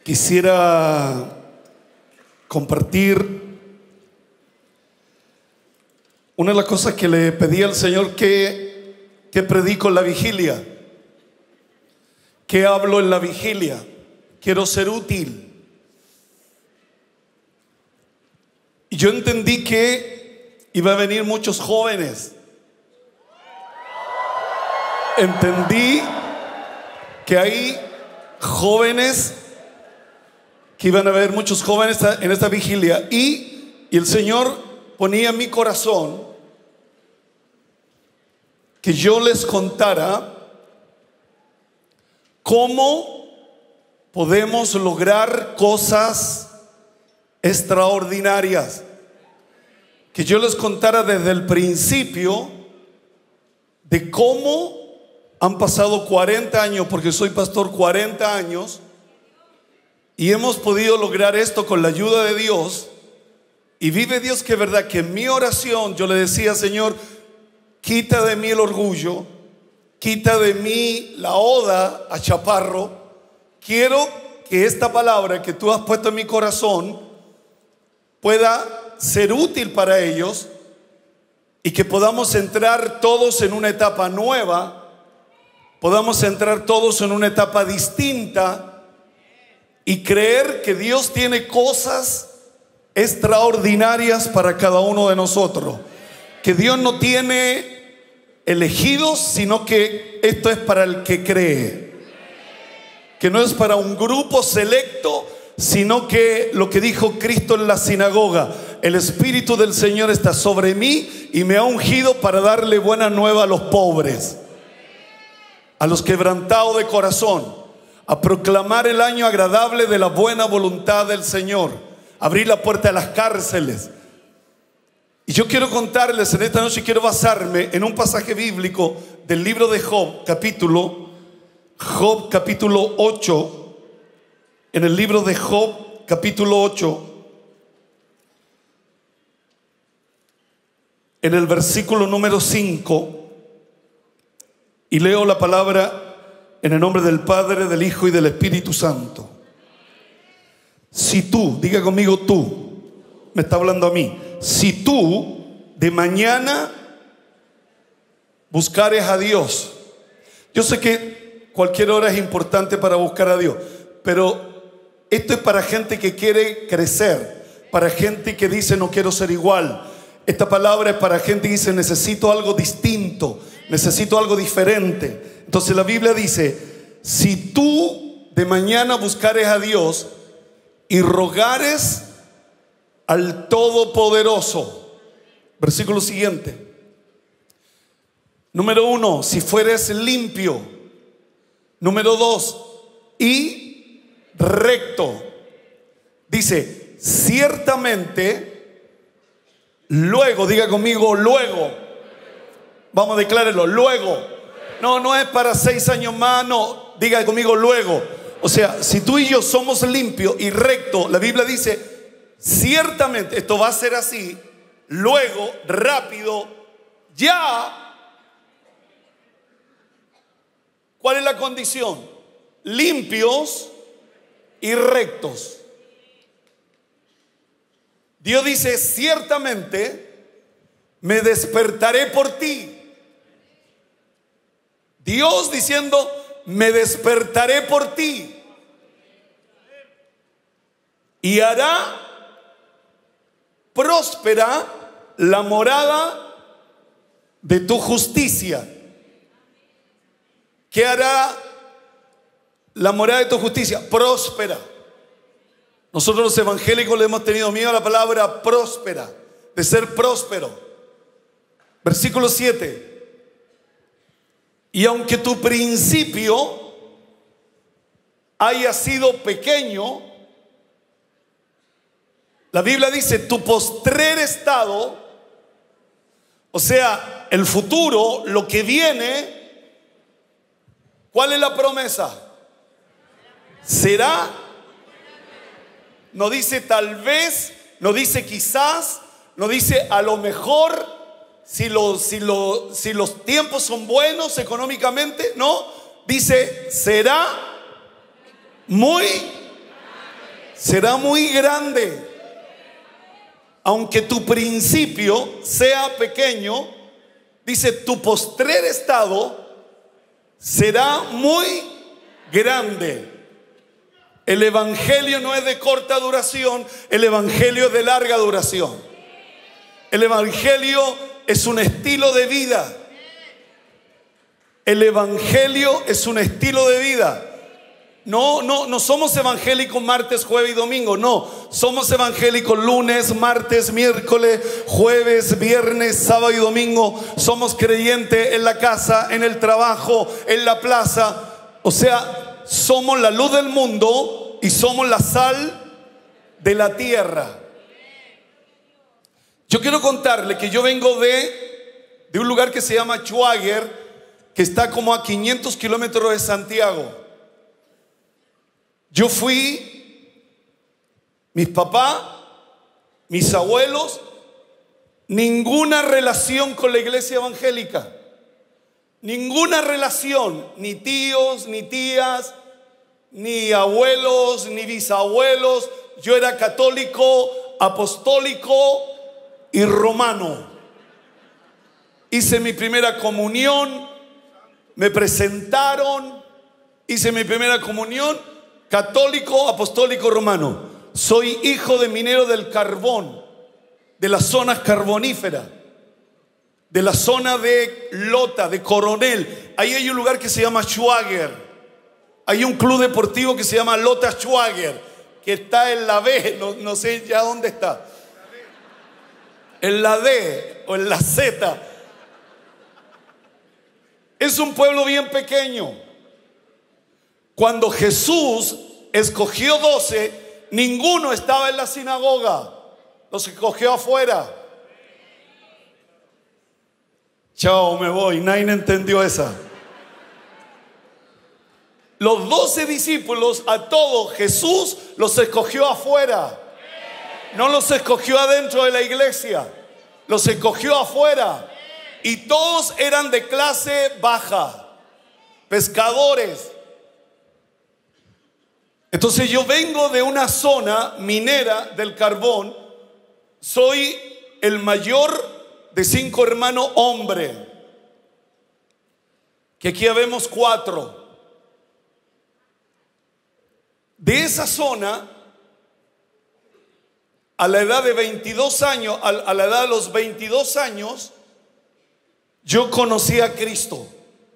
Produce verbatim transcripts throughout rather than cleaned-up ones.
Quisiera compartir una de las cosas que le pedí al Señor que, que predico en la vigilia, que hablo en la vigilia. Quiero ser útil. Y yo entendí que iba a venir muchos jóvenes. Entendí que hay jóvenes, que iban a haber muchos jóvenes en esta vigilia. Y, y el Señor ponía en mi corazón que yo les contara cómo podemos lograr cosas extraordinarias. Que yo les contara desde el principio de cómo han pasado cuarenta años, porque soy pastor cuarenta años, y hemos podido lograr esto con la ayuda de Dios. Y vive Dios que es verdad que en mi oración yo le decía: Señor, quita de mí el orgullo, quita de mí la oda a chaparro. Quiero que esta palabra que tú has puesto en mi corazón pueda ser útil para ellos y que podamos entrar todos en una etapa nueva, podamos entrar todos en una etapa distinta y creer que Dios tiene cosas extraordinarias para cada uno de nosotros. Que Dios no tiene elegidos, sino que esto es para el que cree. Que no es para un grupo selecto, sino que lo que dijo Cristo en la sinagoga: el Espíritu del Señor está sobre mí y me ha ungido para darle buena nueva a los pobres, a los quebrantados de corazón, a proclamar el año agradable de la buena voluntad del Señor, abrir la puerta de las cárceles. Y yo quiero contarles en esta noche, quiero basarme en un pasaje bíblico del libro de Job, capítulo Job capítulo ocho. En el libro de Job capítulo ocho, en el versículo número cinco, y leo la palabra en el nombre del Padre, del Hijo y del Espíritu Santo. Si tú, diga conmigo tú, me está hablando a mí. Si tú de mañana buscares a Dios. Yo sé que cualquier hora es importante para buscar a Dios, pero esto es para gente que quiere crecer, para gente que dice: no quiero ser igual. Esta palabra es para gente que dice: necesito algo distinto, necesito algo diferente. Entonces la Biblia dice: si tú de mañana buscares a Dios y rogares al Todopoderoso. Versículo siguiente. Número uno, si fueres limpio. Número dos, y recto. Dice: ciertamente, luego, diga conmigo, luego. Vamos a declararlo, luego. No, no es para seis años más, no. Diga conmigo, luego. O sea, si tú y yo somos limpios y rectos, la Biblia dice: ciertamente esto va a ser así, luego, rápido, ya. ¿Cuál es la condición? Limpios y rectos. Dios dice: ciertamente me despertaré por ti. Dios diciendo: me despertaré por ti y hará próspera la morada de tu justicia. ¿Qué hará la morada de tu justicia? Próspera. Nosotros los evangélicos le hemos tenido miedo a la palabra próspera, de ser próspero. Versículo siete. Y aunque tu principio haya sido pequeño, la Biblia dice: tu postrer estado, o sea, el futuro, lo que viene, ¿cuál es la promesa? Será, no dice tal vez, no dice quizás, no dice a lo mejor, si, lo, si, lo, si los tiempos son buenos económicamente, no, dice será muy será muy grande. Aunque tu principio sea pequeño, dice, tu postrer estado será muy grande. El evangelio no es de corta duración, el evangelio es de larga duración. El evangelio es un estilo de vida. El evangelio es un estilo de vida. No, no, no somos evangélicos martes, jueves y domingo. No, somos evangélicos lunes, martes, miércoles, jueves, viernes, sábado y domingo. Somos creyentes en la casa, en el trabajo, en la plaza. O sea, somos la luz del mundo y somos la sal de la tierra. Yo quiero contarle que yo vengo de, de un lugar que se llama Schwager, que está como a quinientos kilómetros de Santiago. Yo fui, mis papás, mis abuelos, ninguna relación con la iglesia evangélica. Ninguna relación, ni tíos, ni tías, ni abuelos, ni bisabuelos. Yo era católico, apostólico y romano. Hice mi primera comunión, me presentaron, hice mi primera comunión. Católico, apostólico, romano. Soy hijo de minero del carbón, de las zonas carboníferas, de la zona de Lota, de Coronel. Ahí hay un lugar que se llama Schwager. Hay un club deportivo que se llama Lota Schwager, que está en la B, no, no sé ya dónde está. En la D o en la Z. Es un pueblo bien pequeño. Cuando Jesús escogió doce, ninguno estaba en la sinagoga. Los escogió afuera. Chao, me voy. Nadie entendió esa. Los doce discípulos, a todos Jesús los escogió afuera. No los escogió adentro de la iglesia. Los escogió afuera. Y todos eran de clase baja. Pescadores. Entonces yo vengo de una zona minera del carbón. Soy el mayor de cinco hermanos hombres. Que aquí habemos cuatro. De esa zona, a la edad de veintidós años, a la edad de los veintidós años, yo conocí a Cristo.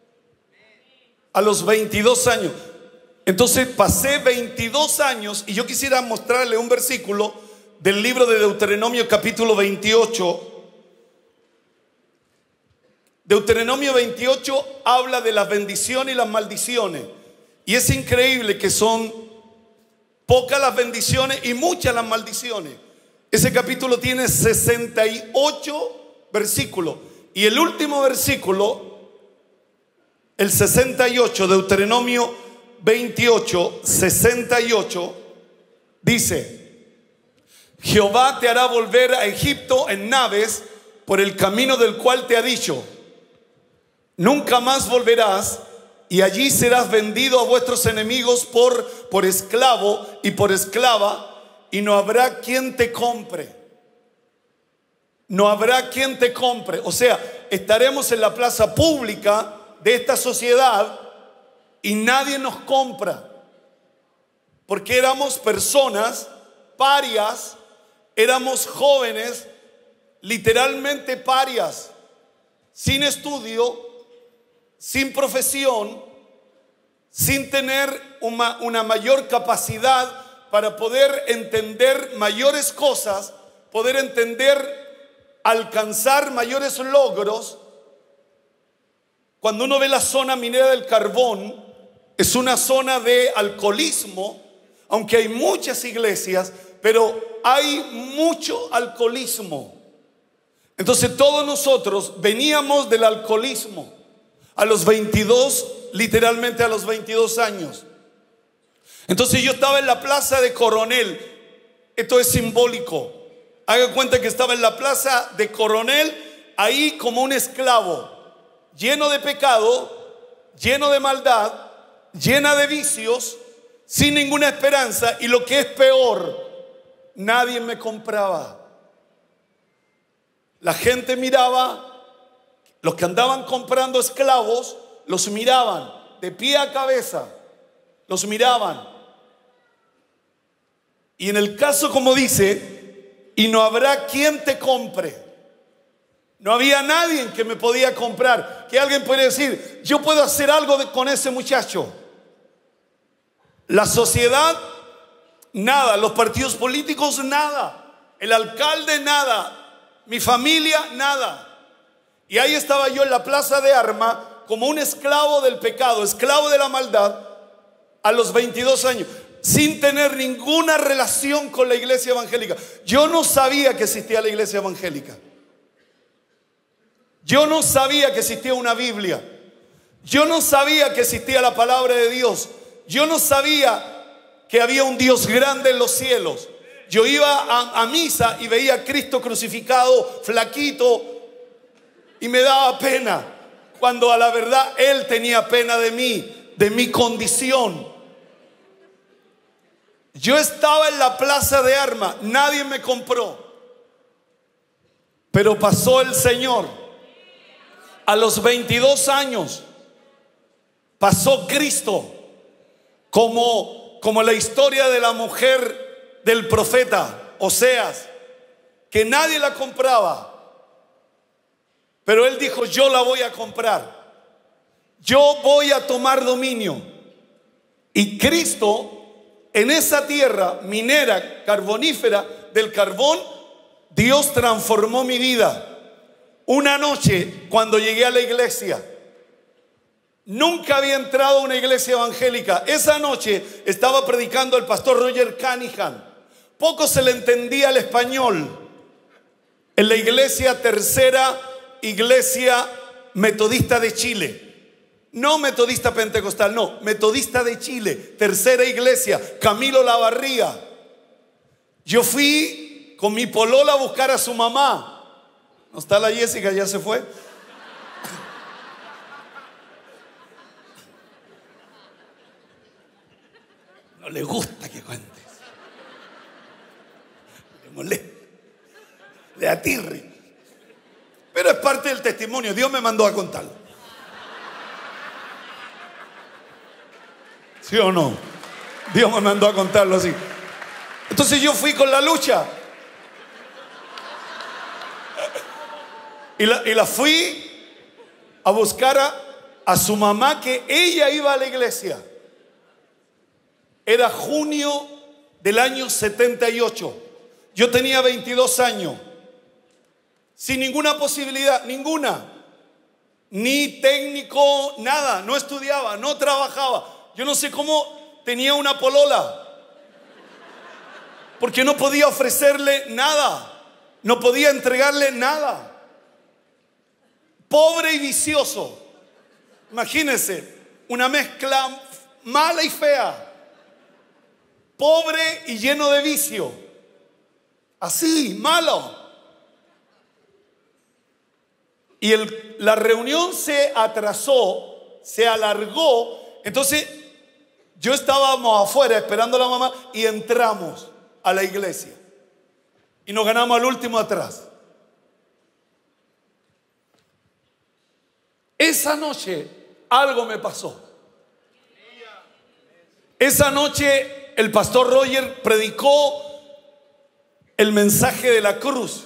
A los veintidós años. Entonces pasé veintidós años y yo quisiera mostrarle un versículo del libro de Deuteronomio capítulo veintiocho. Deuteronomio veintiocho habla de las bendiciones y las maldiciones. Y es increíble que son pocas las bendiciones y muchas las maldiciones. Ese capítulo tiene sesenta y ocho versículos. Y el último versículo, el sesenta y ocho, Deuteronomio veintiocho, sesenta y ocho, dice: Jehová te hará volver a Egipto en naves por el camino del cual te ha dicho, nunca más volverás, y allí serás vendido a vuestros enemigos por, por esclavo y por esclava, y no habrá quien te compre. No habrá quien te compre. O sea, estaremos en la plaza pública de esta sociedad y nadie nos compra, porque éramos personas parias, éramos jóvenes, literalmente parias, sin estudio, sin profesión, sin tener una, una mayor capacidad para poder entender mayores cosas, poder entender, alcanzar mayores logros. Cuando uno ve la zona minera del carbón, es una zona de alcoholismo, aunque hay muchas iglesias, pero hay mucho alcoholismo. Entonces todos nosotros veníamos del alcoholismo a los veintidós, literalmente a los veintidós años. Entonces yo estaba en la plaza de Coronel. Esto es simbólico. Haga cuenta que estaba en la plaza de Coronel, ahí como un esclavo, lleno de pecado, lleno de maldad, llena de vicios, sin ninguna esperanza, y lo que es peor, nadie me compraba. La gente miraba, los que andaban comprando esclavos, los miraban de pie a cabeza, los miraban. Y en el caso, como dice, y no habrá quien te compre. No había nadie que me podía comprar. Que alguien puede decir, yo puedo hacer algo de, con ese muchacho. La sociedad, nada. Los partidos políticos, nada. El alcalde, nada. Mi familia, nada. Y ahí estaba yo en la plaza de Armas como un esclavo del pecado, esclavo de la maldad, a los veintidós años, sin tener ninguna relación con la iglesia evangélica. Yo no sabía que existía la iglesia evangélica. Yo no sabía que existía una Biblia. Yo no sabía que existía la palabra de Dios. Yo no sabía que había un Dios grande en los cielos. Yo iba a, a misa y veía a Cristo crucificado, flaquito, y me daba pena, cuando a la verdad Él tenía pena de mí, de mi condición. Yo estaba en la plaza de Armas, nadie me compró, pero pasó el Señor. A los veintidós años pasó Cristo, como, como la historia de la mujer del profeta Oseas, que nadie la compraba, pero él dijo, yo la voy a comprar, yo voy a tomar dominio. Y Cristo, en esa tierra minera, carbonífera, del carbón, Dios transformó mi vida. Una noche, cuando llegué a la iglesia, nunca había entrado a una iglesia evangélica. Esa noche estaba predicando el pastor Roger Cunningham. Poco se le entendía el español. En la iglesia, tercera iglesia metodista de Chile. No metodista pentecostal, no, metodista de Chile. Tercera iglesia, Camilo Lavarría. Yo fui con mi polola a buscar a su mamá. ¿No está la Jessica? ¿Ya se fue? No le gusta que cuentes. Le molesta. Le atirre. Pero es parte del testimonio. Dios me mandó a contarlo. ¿Sí o no? Dios me mandó a contarlo así. Entonces yo fui con la lucha. Y la, y la fui a buscar a, a su mamá, que ella iba a la iglesia. Era junio del año setenta y ocho. Yo tenía veintidós años. Sin ninguna posibilidad, ninguna. Ni técnico, nada. No estudiaba, no trabajaba. Yo no sé cómo tenía una polola, porque no podía ofrecerle nada. No podía entregarle nada. Pobre y vicioso. Imagínense, una mezcla mala y fea. Pobre y lleno de vicio. Así, malo. Y el, la reunión se atrasó, se alargó. Entonces yo estábamos afuera esperando a la mamá y entramos a la iglesia. Y nos ganamos al último atrás. Esa noche algo me pasó. Esa noche el pastor Roger predicó el mensaje de la cruz.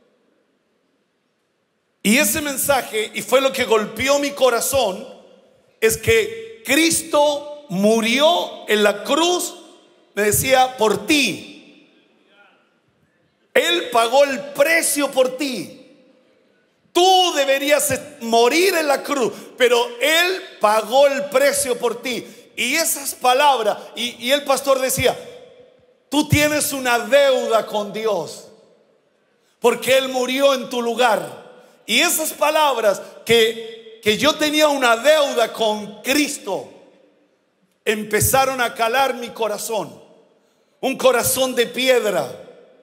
Y ese mensaje, y fue lo que golpeó mi corazón, es que Cristo murió en la cruz, me decía, por ti. Él pagó el precio por ti. Tú deberías morir en la cruz, pero Él pagó el precio por ti. Y esas palabras, y, y el pastor decía, tú tienes una deuda con Dios, porque Él murió en tu lugar. Y esas palabras, que, que yo tenía una deuda con Cristo, empezaron a calar mi corazón. Un corazón de piedra.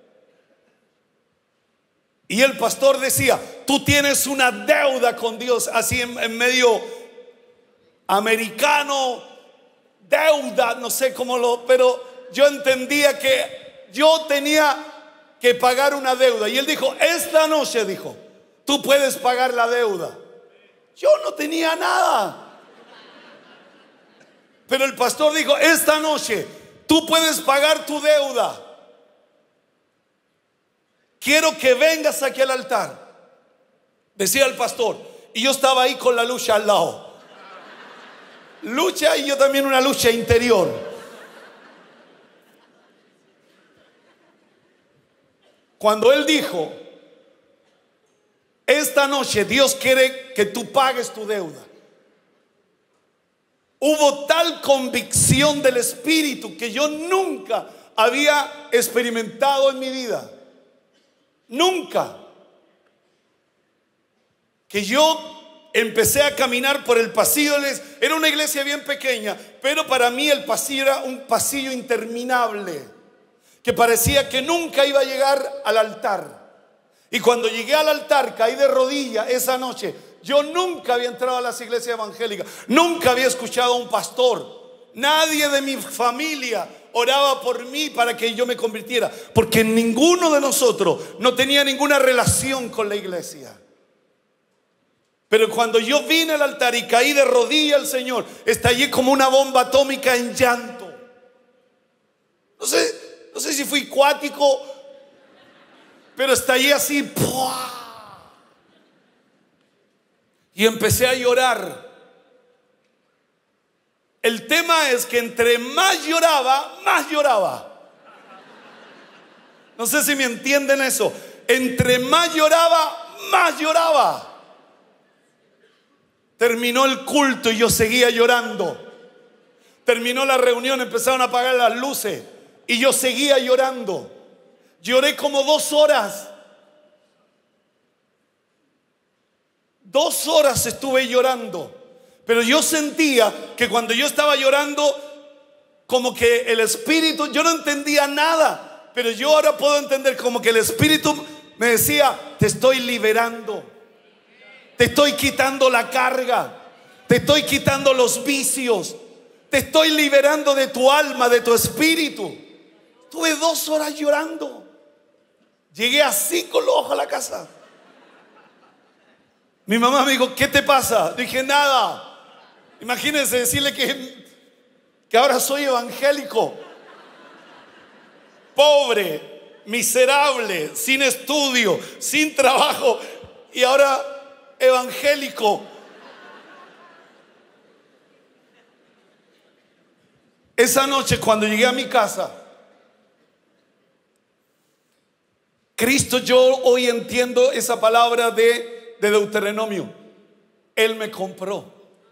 Y el pastor decía, tú tienes una deuda con Dios, así en, en medio americano, deuda, no sé cómo lo, pero yo entendía que yo tenía que pagar una deuda. Y él dijo, esta noche, dijo, tú puedes pagar la deuda. Yo no tenía nada. Pero el pastor dijo, esta noche tú puedes pagar tu deuda. Quiero que vengas aquí al altar, decía el pastor. Y yo estaba ahí con la lucha al lado. Lucha y yo también una lucha interior. Cuando él dijo, esta noche Dios quiere que tú pagues tu deuda, hubo tal convicción del Espíritu que yo nunca había experimentado en mi vida. Nunca. Que yo empecé a caminar por el pasillo. Era una iglesia bien pequeña, pero para mí el pasillo era un pasillo interminable, que parecía que nunca iba a llegar al altar. Y cuando llegué al altar, caí de rodillas esa noche. Yo nunca había entrado a las iglesias evangélicas, nunca había escuchado a un pastor. Nadie de mi familia oraba por mí para que yo me convirtiera, porque ninguno de nosotros no tenía ninguna relación con la iglesia. Pero cuando yo vine al altar y caí de rodillas al Señor, estallé como una bomba atómica en llanto. No sé, no sé si fui cuático, pero estallé así. ¡Puah! Y empecé a llorar. El tema es que entre más lloraba, más lloraba. No sé si me entienden eso. Entre más lloraba, más lloraba. Terminó el culto y yo seguía llorando. Terminó la reunión, empezaron a apagar las luces y yo seguía llorando. Lloré como dos horas. Dos horas estuve llorando. Pero yo sentía que cuando yo estaba llorando, como que el Espíritu, yo no entendía nada, pero yo ahora puedo entender como que el Espíritu me decía, te estoy liberando, te estoy quitando la carga, te estoy quitando los vicios, te estoy liberando de tu alma, de tu espíritu. Estuve dos horas llorando. Llegué así con los ojos a la casa. Mi mamá me dijo, ¿qué te pasa? Dije, nada. Imagínense decirle que, que ahora soy evangélico, pobre, miserable, sin estudio, sin trabajo, y ahora evangélico. Esa noche cuando llegué a mi casa, Cristo, yo hoy entiendo esa palabra de, de Deuteronomio. Él me compró.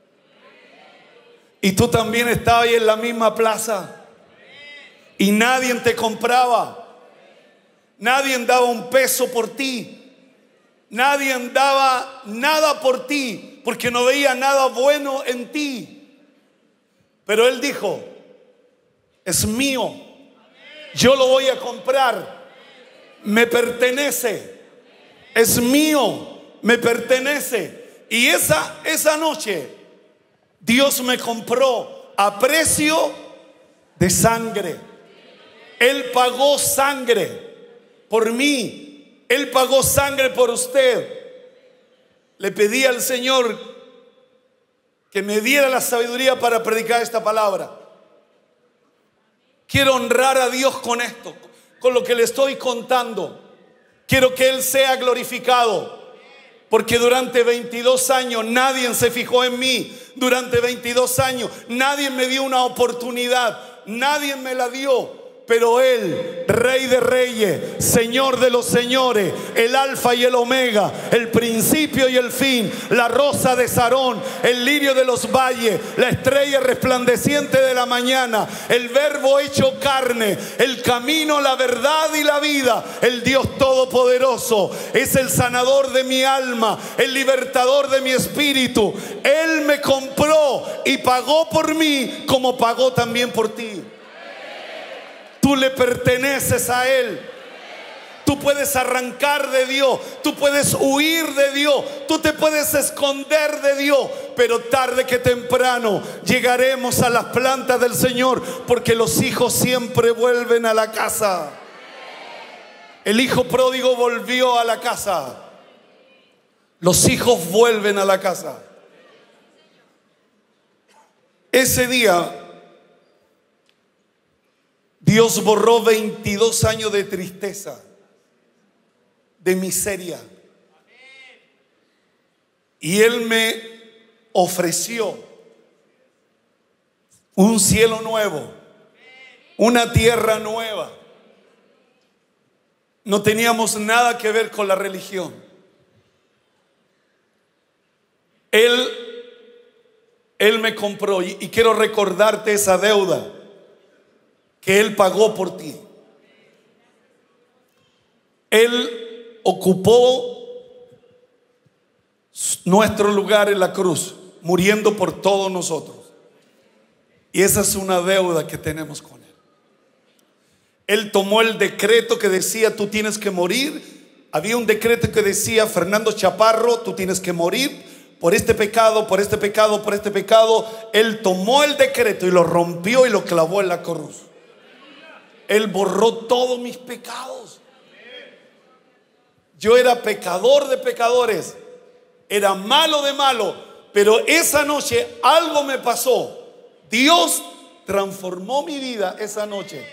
Y tú también estabas ahí en la misma plaza. Y nadie te compraba. Nadie daba un peso por ti. Nadie daba nada por ti, porque no veía nada bueno en ti. Pero Él dijo, es mío. Yo lo voy a comprar. Me pertenece. Es mío. Me pertenece. Y esa, esa noche Dios me compró a precio de sangre. Él pagó sangre por mí. Él pagó sangre por usted. Le pedí al Señor que me diera la sabiduría para predicar esta palabra. Quiero honrar a Dios con esto, con lo que le estoy contando. Quiero que Él sea glorificado. Porque durante veintidós años nadie se fijó en mí. Durante veintidós años nadie me dio una oportunidad. Nadie me la dio. Pero Él, Rey de Reyes, Señor de los Señores, el Alfa y el Omega, el principio y el fin, la rosa de Sarón, el lirio de los valles, la estrella resplandeciente de la mañana, el Verbo hecho carne, el camino, la verdad y la vida, el Dios todopoderoso, es el sanador de mi alma, el libertador de mi espíritu. Él me compró y pagó por mí como pagó también por ti. Tú le perteneces a Él. Tú puedes arrancar de Dios. Tú puedes huir de Dios. Tú te puedes esconder de Dios. pero tarde que temprano llegaremos a las plantas del Señor, porque los hijos siempre vuelven a la casa. El hijo pródigo volvió a la casa. Los hijos vuelven a la casa. Ese día Dios borró veintidós años de tristeza, de miseria. Y Él me ofreció un cielo nuevo, una tierra nueva. No teníamos nada que ver con la religión. Él, Él me compró, y, y quiero recordarte esa deuda que Él pagó por ti. Él ocupó nuestro lugar en la cruz, muriendo por todos nosotros. Y esa es una deuda que tenemos con Él. Él tomó el decreto que decía: tú tienes que morir. Había un decreto que decía: Fernando Chaparro, tú tienes que morir por este pecado, por este pecado, por este pecado. Él tomó el decreto y lo rompió y lo clavó en la cruz. Él borró todos mis pecados. Yo era pecador de pecadores, era malo de malo, pero esa noche algo me pasó. Dios transformó mi vida esa noche.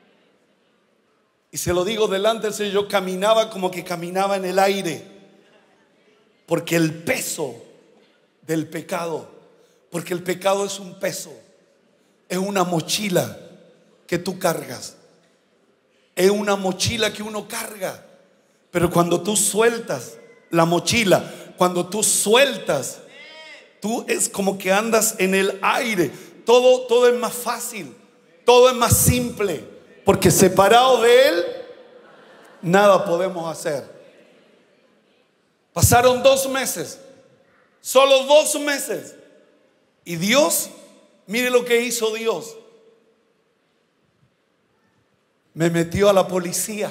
Y se lo digo delante del Señor, yo caminaba como que caminaba en el aire, porque el peso del pecado, porque el pecado es un peso, es una mochila que tú cargas, es una mochila que uno carga. Pero cuando tú sueltas la mochila, cuando tú sueltas, tú es como que andas en el aire. Todo, todo es más fácil, todo es más simple, porque separado de Él nada podemos hacer. Pasaron dos meses, solo dos meses, y Dios, mire lo que hizo Dios. Me metió a la policía.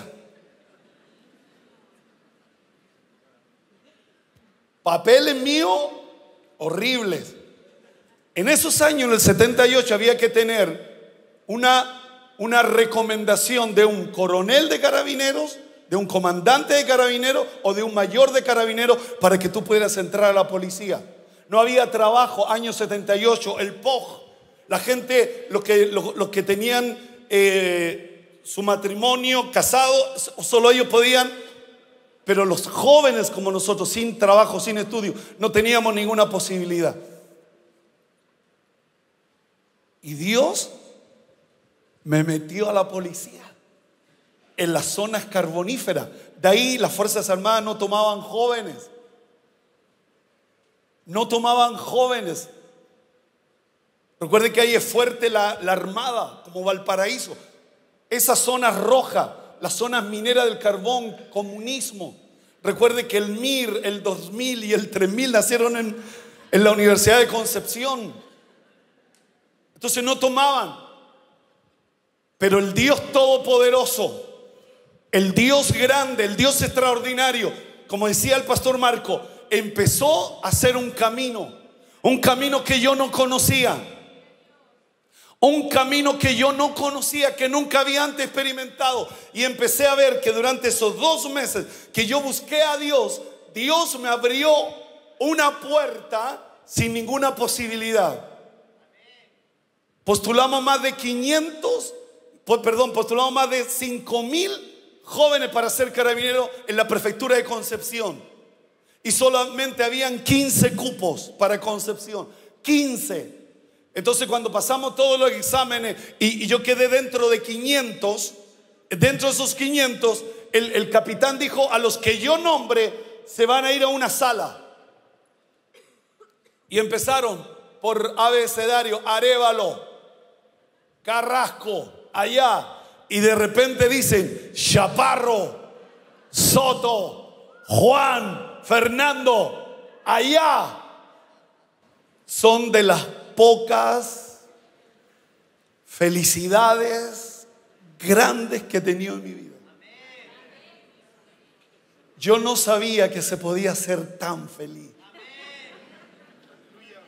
Papeles míos horribles. En esos años, en el setenta y ocho, había que tener una, una recomendación de un coronel de carabineros, de un comandante de carabineros o de un mayor de carabineros para que tú pudieras entrar a la policía. No había trabajo, año setenta y ocho, el P O G. La gente, los que, los, los que tenían eh, su matrimonio casado, solo ellos podían. Pero los jóvenes como nosotros, sin trabajo, sin estudio, no teníamos ninguna posibilidad. Y Dios me metió a la policía en las zonas carboníferas. De ahí las Fuerzas Armadas no tomaban jóvenes. No tomaban jóvenes. Recuerden que ahí es fuerte la, la Armada, como Valparaíso. Esa zona roja, las zonas mineras del carbón, comunismo. Recuerde que el M I R, el dos mil y el tres mil nacieron en, en la Universidad de Concepción. Entonces no tomaban. Pero el Dios todopoderoso, el Dios grande, el Dios extraordinario, como decía el pastor Marco, empezó a hacer un camino, un camino que yo no conocía. Un camino que yo no conocía, que nunca había antes experimentado. Y empecé a ver que durante esos dos meses que yo busqué a Dios, Dios me abrió una puerta sin ninguna posibilidad. Postulamos más de quinientos, perdón, postulamos más de cinco mil jóvenes para ser carabineros en la prefectura de Concepción. Y solamente habían quince cupos para Concepción. quince. Entonces cuando pasamos todos los exámenes y, y yo quedé dentro de quinientos, dentro de esos quinientos, el, el capitán dijo: a los que yo nombre se van a ir a una sala. Y empezaron por abecedario: Arévalo, Carrasco, allá. Y de repente dicen: Chaparro, Soto, Juan, Fernando, allá. Son de las pocas felicidades grandes que he tenido en mi vida. Yo no sabía que se podía ser tan feliz.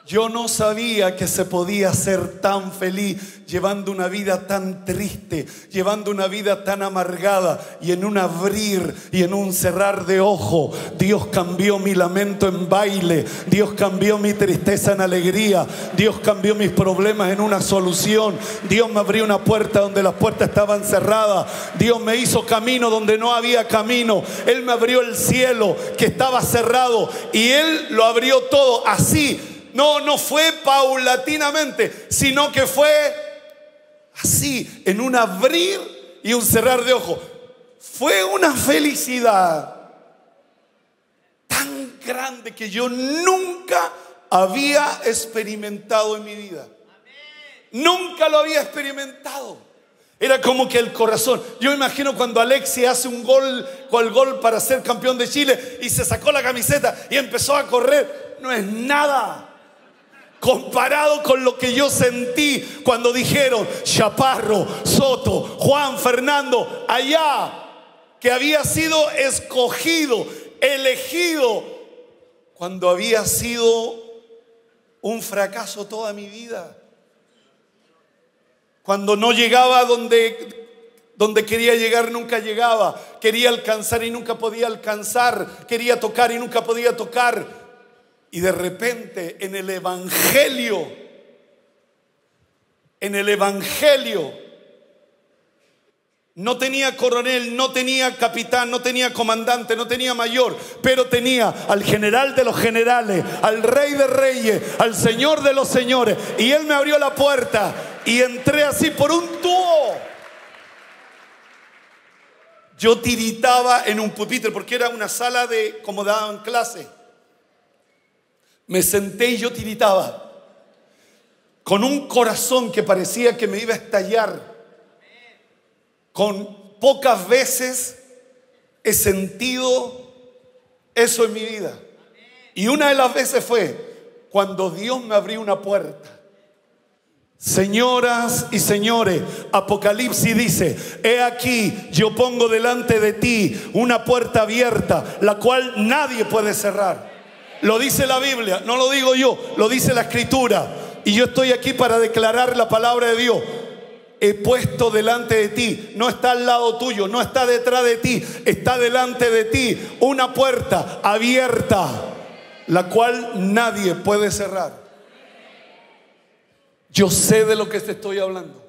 Yo no sabía que se podía ser tan feliz llevando una vida tan triste, llevando una vida tan amargada, y en un abrir y en un cerrar de ojo, Dios cambió mi lamento en baile, Dios cambió mi tristeza en alegría, Dios cambió mis problemas en una solución, Dios me abrió una puerta donde las puertas estaban cerradas, Dios me hizo camino donde no había camino, Él me abrió el cielo que estaba cerrado y Él lo abrió todo así. No, no fue paulatinamente, sino que fue así, en un abrir y un cerrar de ojos. Fue una felicidad tan grande que yo nunca había experimentado en mi vida. Nunca lo había experimentado. Era como que el corazón, yo imagino cuando Alexis hace un gol, con el gol para ser campeón de Chile y se sacó la camiseta y empezó a correr. No es nada comparado con lo que yo sentí cuando dijeron Chaparro, Soto, Juan, Fernando, allá, que había sido escogido, elegido, cuando había sido un fracaso toda mi vida, cuando no llegaba donde, donde quería llegar, nunca llegaba, quería alcanzar y nunca podía alcanzar, quería tocar y nunca podía tocar. Y de repente en el evangelio, en el evangelio, no tenía coronel, no tenía capitán, no tenía comandante, no tenía mayor, pero tenía al general de los generales, al rey de reyes, al señor de los señores. Y él me abrió la puerta y entré así por un tubo. Yo tiritaba en un pupitre porque era una sala de como daban clase. Me senté y yo tiritaba con un corazón que parecía que me iba a estallar. Con pocas veces he sentido eso en mi vida. Y una de las veces fue cuando Dios me abrió una puerta. Señoras y señores, Apocalipsis dice: he aquí, yo pongo delante de ti una puerta abierta, la cual nadie puede cerrar. Lo dice la Biblia, no lo digo yo, lo dice la Escritura. Y yo estoy aquí para declarar la palabra de Dios. He puesto delante de ti, no está al lado tuyo, no está detrás de ti, está delante de ti una puerta abierta, la cual nadie puede cerrar. Yo sé de lo que te estoy hablando.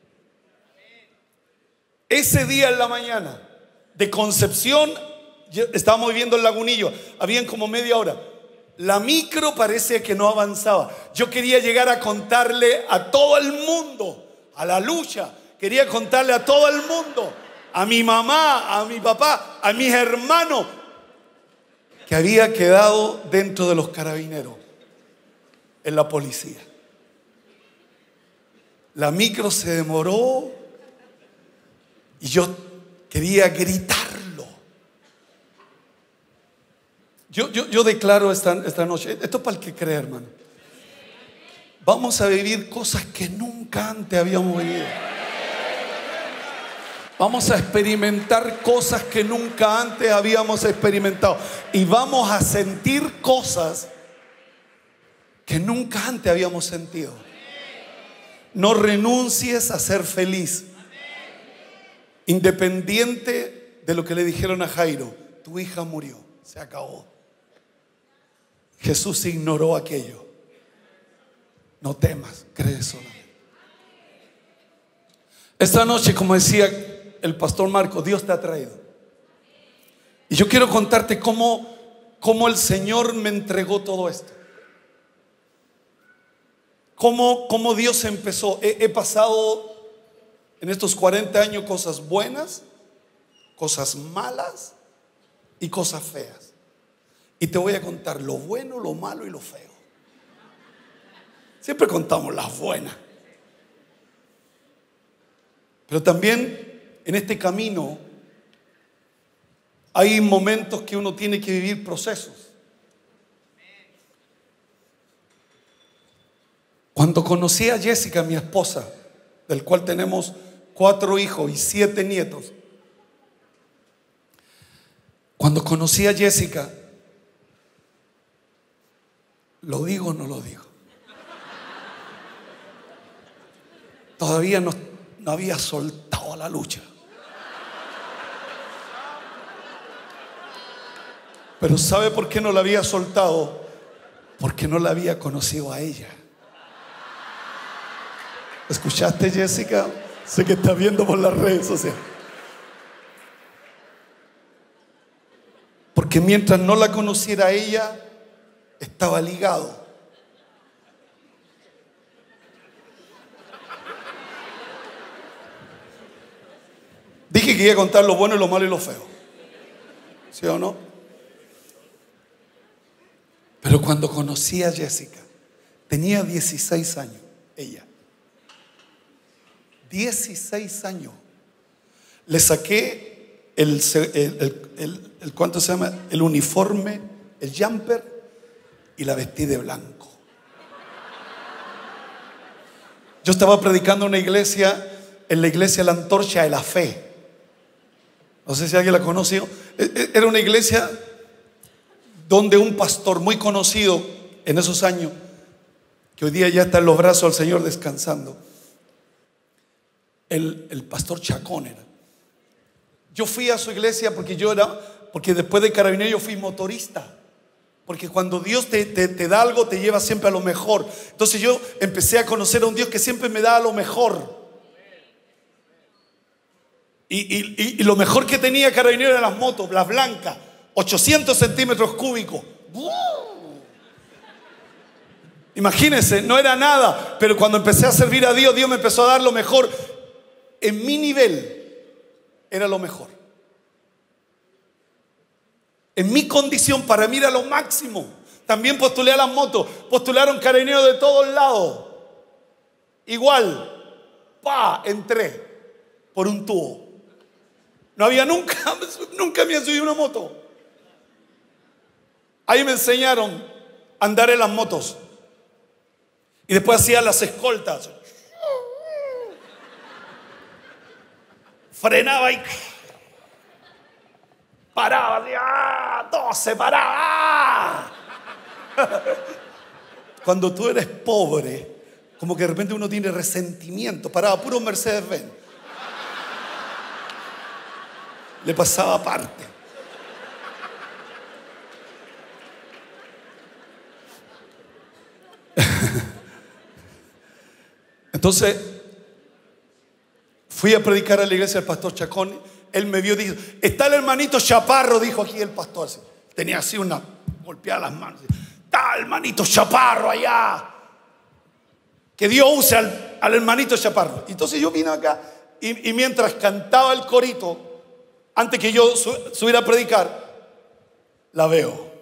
Ese día en la mañana de Concepción, estábamos viviendo en Lagunillo, habían como media hora. La micro parece que no avanzaba. Yo quería llegar a contarle a todo el mundo, a la lucha, quería contarle a todo el mundo, a mi mamá, a mi papá, a mis hermanos, que había quedado dentro de los carabineros, en la policía. La micro se demoró y yo quería gritarlo. Yo, yo, yo declaro esta, esta noche, esto es para el que cree, hermano. Vamos a vivir cosas que nunca antes habíamos vivido. Vamos a experimentar cosas que nunca antes habíamos experimentado. Y vamos a sentir cosas que nunca antes habíamos sentido. No renuncies a ser feliz. Independiente de lo que le dijeron a Jairo, tu hija murió, se acabó. Jesús ignoró aquello. No temas, cree solamente. Esta noche, como decía el pastor Marco, Dios te ha traído. Y yo quiero contarte cómo, cómo el Señor me entregó todo esto. Cómo, cómo Dios empezó. He, he pasado en estos cuarenta años cosas buenas, cosas malas y cosas feas. Y te voy a contar lo bueno, lo malo y lo feo. Siempre contamos las buenas. Pero también en este camino hay momentos que uno tiene que vivir procesos. Cuando conocí a Jessica, mi esposa, del cual tenemos cuatro hijos y siete nietos. Cuando conocí a Jessica, ¿lo digo o no lo digo? todavía no, no había soltado la lucha. Pero ¿sabe por qué no la había soltado? Porque no la había conocido a ella. ¿Escuchaste, Jessica? Sé que estás viendo por las redes sociales. Porque mientras no la conociera a ella, estaba ligado. Dije que iba a contar lo bueno y lo malo y lo feo. ¿Sí o no? Pero cuando conocí a Jessica, tenía dieciséis años, ella. dieciséis años. Le saqué el, el, el, el, el ¿cuánto se llama? El uniforme, el jumper, y la vestí de blanco. Yo estaba predicando en una iglesia, en la iglesia La Antorcha de la Fe. No sé si alguien la conoció. Era una iglesia donde un pastor muy conocido en esos años, que hoy día ya está en los brazos del Señor descansando, el, el pastor Chacón era. Yo fui a su iglesia porque yo era, porque después de carabinero yo fui motorista. Porque cuando Dios te, te, te da algo, te lleva siempre a lo mejor. Entonces yo empecé a conocer a un Dios que siempre me da lo mejor. Y, y, y, y lo mejor que tenía carabinero eran las motos, las blancas, ochocientos centímetros cúbicos. Imagínense, no era nada. Pero cuando empecé a servir a Dios, Dios me empezó a dar lo mejor. En mi nivel era lo mejor. En mi condición, para mí era lo máximo. También postulé a las motos. Postularon carabineros de todos lados. Igual, pa, entré por un tubo. No había nunca, nunca me había subido una moto. Ahí me enseñaron a andar en las motos. Y después hacía las escoltas. Frenaba y paraba. ¡Ah! Todo se paraba. Cuando tú eres pobre, como que de repente uno tiene resentimiento. Paraba puro Mercedes-Benz. Le pasaba aparte. Entonces fui a predicar a la iglesia del pastor Chacón. Él me vio y dijo: está el hermanito Chaparro, dijo aquí el pastor. Tenía así una golpeada las manos. Está el hermanito Chaparro allá. Que Dios use al, al hermanito Chaparro. Entonces yo vine acá y, y mientras cantaba el corito, antes que yo subiera a predicar, la veo.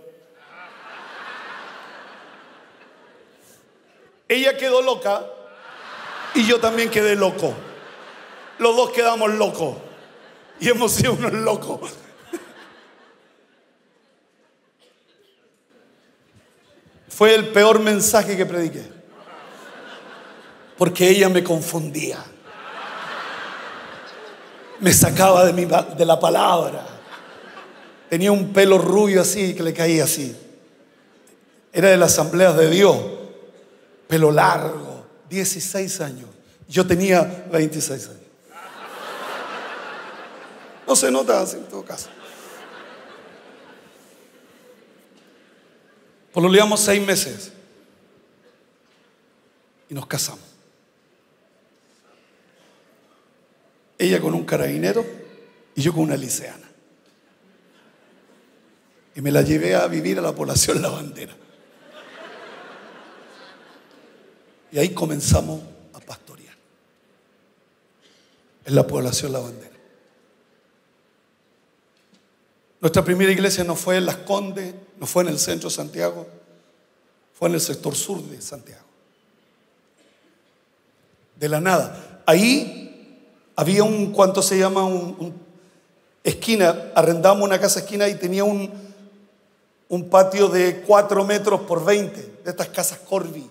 Ella quedó loca y yo también quedé loco. Los dos quedamos locos y hemos sido unos locos. Fue el peor mensaje que prediqué, porque ella me confundía. Me sacaba de, mi, de la palabra. Tenía un pelo rubio así que le caía así. Era de las asambleas de Dios. Pelo largo. dieciséis años. Yo tenía veintiséis años. No se nota así en todo caso. Pololeamos seis meses y nos casamos. Ella con un carabinero y yo con una liceana. Y me la llevé a vivir a la población La Bandera. Y ahí comenzamos a pastorear en la población La Bandera. Nuestra primera iglesia no fue en Las Condes, no fue en el centro de Santiago, fue en el sector sur de Santiago. De la nada. Ahí había un, ¿cuánto se llama? Un, un esquina. Arrendamos una casa esquina y tenía un, un patio de cuatro metros por veinte, de estas casas Corby.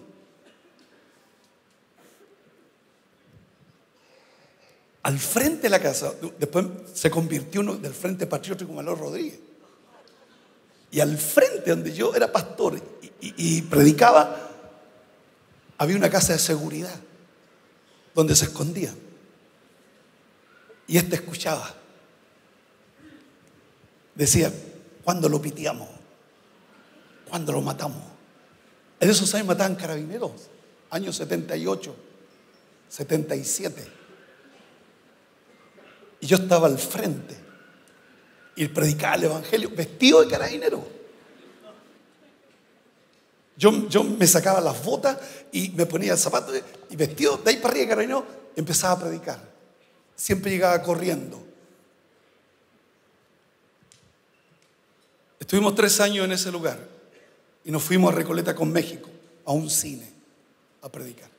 Al frente de la casa, después se convirtió uno del Frente Patriótico Manuel Rodríguez. Y al frente, donde yo era pastor y, y, y predicaba, había una casa de seguridad. donde se escondía. Y este escuchaba. Decía, ¿cuándo lo piteamos? ¿Cuándo lo matamos? En esos años mataban carabineros. Años setenta y ocho, setenta y siete. Y yo estaba al frente y predicaba el evangelio vestido de carabinero. Yo, yo me sacaba las botas y me ponía el zapato y vestido de ahí para arriba de carabinero empezaba a predicar. Siempre llegaba corriendo. Estuvimos tres años en ese lugar y nos fuimos a Recoleta con México, a un cine, a predicar.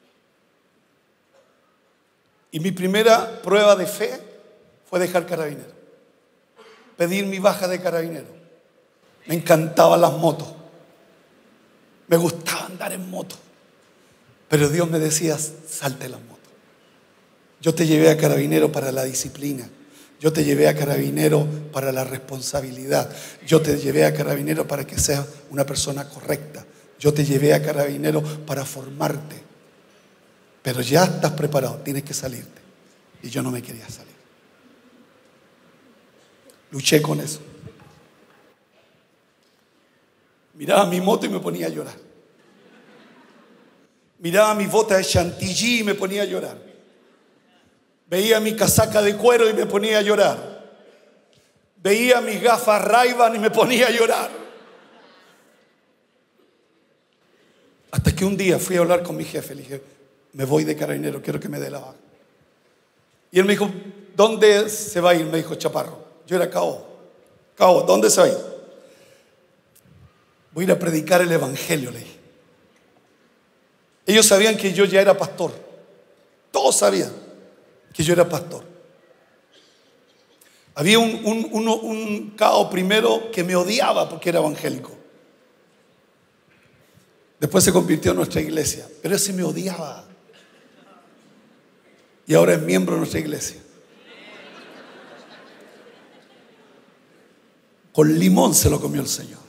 Y mi primera prueba de fe fue dejar carabinero, pedir mi baja de carabinero. Me encantaban las motos, me gustaba andar en moto, pero Dios me decía, salte las motos. Yo te llevé a carabinero para la disciplina, yo te llevé a carabinero para la responsabilidad, yo te llevé a carabinero para que seas una persona correcta, yo te llevé a carabinero para formarte, pero ya estás preparado, tienes que salirte. Y yo no me quería salir. Luché con eso. Miraba mi moto y me ponía a llorar. Miraba mi bota de chantilly y me ponía a llorar. Veía mi casaca de cuero y me ponía a llorar. Veía mis gafas Ray-Ban y me ponía a llorar. Hasta que un día fui a hablar con mi jefe. Le dije, me voy de carabinero, quiero que me dé la baja. Y él me dijo, ¿dónde se va a ir? Me dijo, Chaparro. Yo era Cabo. Cabo, ¿dónde se va a ir? Voy a ir a predicar el evangelio, le dije. Ellos sabían que yo ya era pastor. Todos sabían que yo era pastor. Había un, un, uno, un Cabo primero que me odiaba porque era evangélico. Después se convirtió en nuestra iglesia, pero ese me odiaba. Y ahora es miembro de nuestra iglesia. Con limón se lo comió el Señor.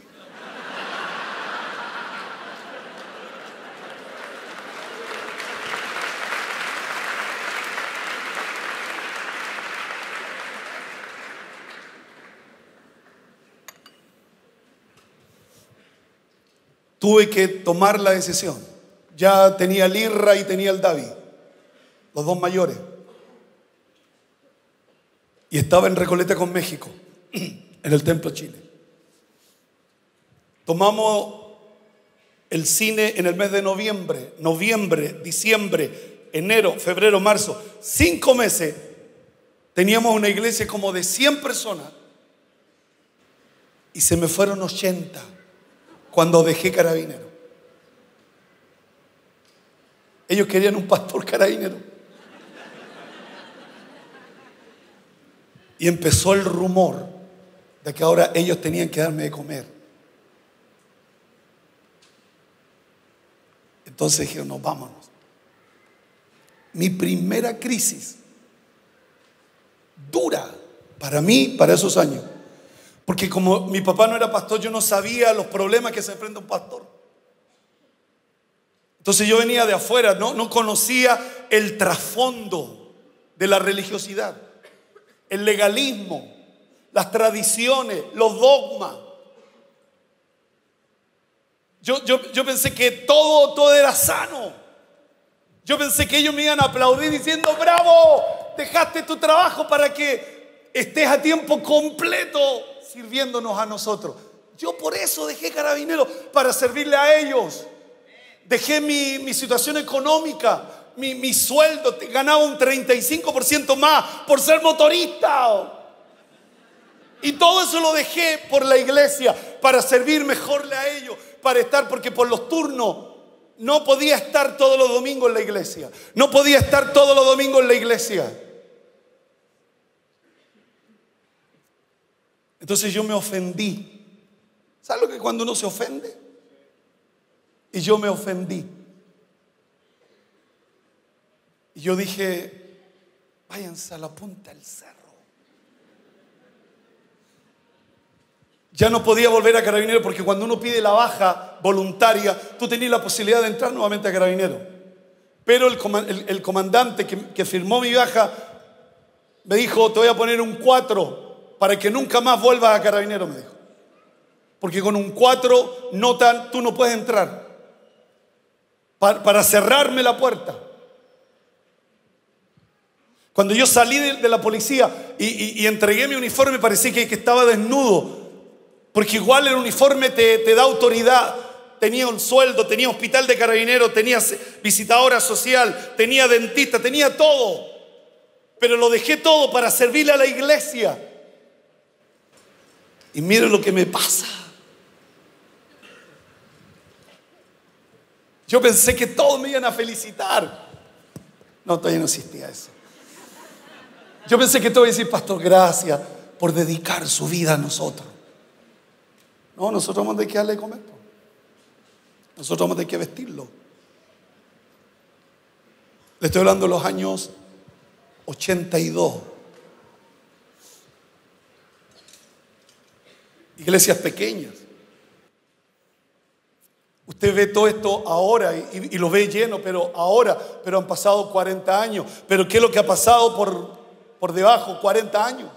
Tuve que tomar la decisión. Ya tenía el Irra y tenía el David, los dos mayores. Y estaba en Recoleta con México, en el Templo Chile. Tomamos el cine en el mes de noviembre, noviembre, diciembre, enero, febrero, marzo. Cinco meses teníamos una iglesia como de cien personas y se me fueron ochenta cuando dejé carabinero. Ellos querían un pastor carabinero. Y empezó el rumor de que ahora ellos tenían que darme de comer. Entonces dijeron, no, vámonos. Mi primera crisis dura para mí, para esos años. Porque como mi papá no era pastor, yo no sabía los problemas que se enfrenta un pastor. Entonces yo venía de afuera, no, no conocía el trasfondo de la religiosidad, el legalismo, las tradiciones, los dogmas. Yo, yo, yo pensé que todo, todo era sano. Yo pensé que ellos me iban a aplaudir diciendo, bravo, dejaste tu trabajo para que estés a tiempo completo sirviéndonos a nosotros. Yo por eso dejé carabinero, para servirle a ellos. Dejé mi, mi situación económica, mi, mi sueldo, ganaba un treinta y cinco por ciento más por ser motorista. Y todo eso lo dejé por la iglesia, para servir mejorle a ellos, para estar, porque por los turnos no podía estar todos los domingos en la iglesia. No podía estar todos los domingos en la iglesia. Entonces yo me ofendí. ¿Sabes lo que cuando uno se ofende? Y yo me ofendí. Y yo dije, váyanse a la punta del cerro. Ya no podía volver a carabinero, porque cuando uno pide la baja voluntaria, tú tenías la posibilidad de entrar nuevamente a carabinero. Pero el, el, el comandante que, que firmó mi baja me dijo: te voy a poner un cuatro para que nunca más vuelvas a Carabinero, me dijo. Porque con un cuatro no tan, tú no puedes entrar. Para, para cerrarme la puerta. Cuando yo salí de, de la policía y, y, y entregué mi uniforme, parecía que, que estaba desnudo. Porque igual el uniforme te, te da autoridad. Tenía un sueldo, tenía hospital de Carabineros, tenía visitadora social, tenía dentista, tenía todo. Pero lo dejé todo para servirle a la iglesia. Y miren lo que me pasa. Yo pensé que todos me iban a felicitar. No, todavía no existía eso. Yo pensé que todos iban a decir: pastor, gracias por dedicar su vida a nosotros. No, nosotros vamos a tener que darle de comer. Nosotros vamos a tener que vestirlo. Le estoy hablando de los años ochenta y dos. Iglesias pequeñas. Usted ve todo esto ahora y, y lo ve lleno, pero ahora, pero han pasado cuarenta años. Pero ¿qué es lo que ha pasado por, por debajo? cuarenta años.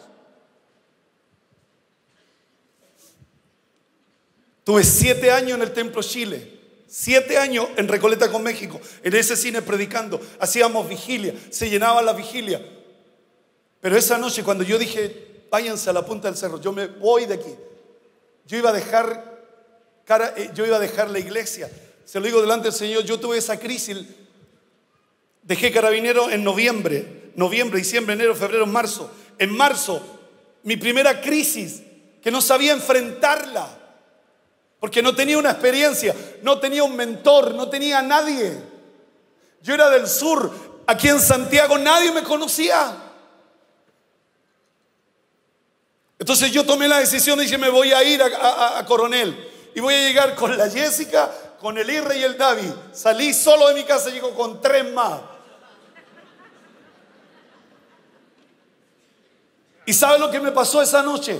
Tuve siete años en el Templo Chile, siete años en Recoleta con México, en ese cine predicando. Hacíamos vigilia, se llenaba la vigilia. Pero esa noche cuando yo dije: váyanse a la punta del cerro, yo me voy de aquí. Yo iba a dejar cara, yo iba a dejar la iglesia. Se lo digo delante del Señor, yo tuve esa crisis. Dejé Carabinero en noviembre, noviembre, diciembre, enero, febrero, marzo. En marzo, mi primera crisis, que no sabía enfrentarla. Porque no tenía una experiencia, no tenía un mentor, no tenía a nadie. Yo era del sur, aquí en Santiago nadie me conocía. Entonces yo tomé la decisión y dije: me voy a ir a, a, a Coronel. Y voy a llegar con la Jessica, con el Irre y el David. Salí solo de mi casa, llego con tres más. ¿Y sabe lo que me pasó esa noche?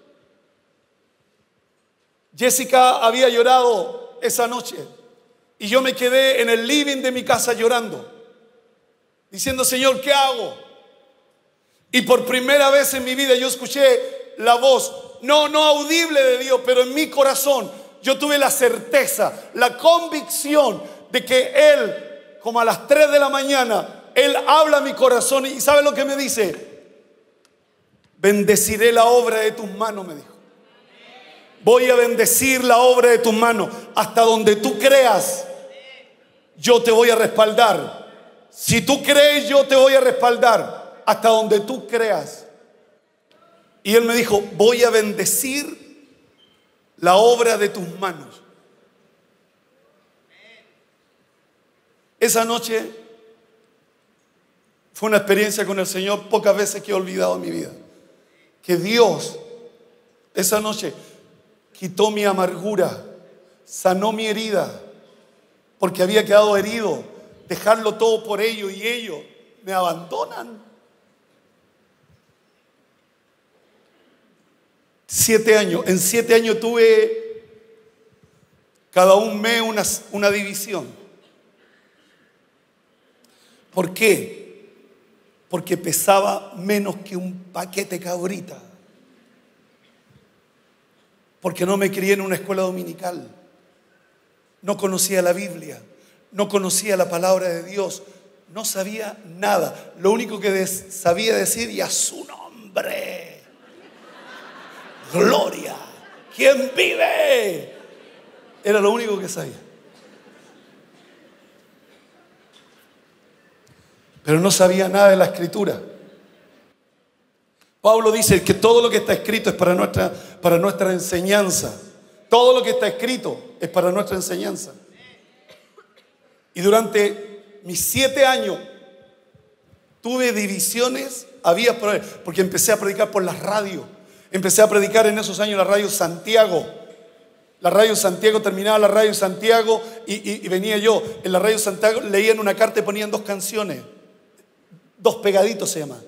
Jessica había llorado esa noche y yo me quedé en el living de mi casa llorando, diciendo: Señor, ¿qué hago? Y por primera vez en mi vida yo escuché la voz, no, no audible de Dios, pero en mi corazón yo tuve la certeza, la convicción de que Él, como a las tres de la mañana, Él habla a mi corazón y ¿sabe lo que me dice? Bendeciré la obra de tus manos, me dijo. Voy a bendecir la obra de tus manos. Hasta donde tú creas, yo te voy a respaldar. Si tú crees, yo te voy a respaldar. Hasta donde tú creas. Y él me dijo: voy a bendecir la obra de tus manos. Esa noche fue una experiencia con el Señor pocas veces que he olvidado en mi vida. Que Dios esa noche quitó mi amargura, sanó mi herida, porque había quedado herido. Dejarlo todo por ellos y ellos me abandonan. Siete años, en siete años tuve cada un mes una, una división. ¿Por qué? Porque pesaba menos que un paquete cabrita. Porque no me crié en una escuela dominical. No conocía la Biblia. No conocía la palabra de Dios. No sabía nada. Lo único que des- sabía decir: y a su nombre. Gloria. ¿Quién vive? Era lo único que sabía. Pero no sabía nada de la Escritura. Pablo dice que todo lo que está escrito es para nuestra, para nuestra enseñanza. Todo lo que está escrito es para nuestra enseñanza. Y durante mis siete años tuve divisiones, había problemas, porque empecé a predicar por las radios. Empecé a predicar en esos años la radio Santiago. La radio Santiago, terminaba la radio Santiago y, y, y venía yo. En la radio Santiago leían una carta y ponían dos canciones. Dos pegaditos se llama.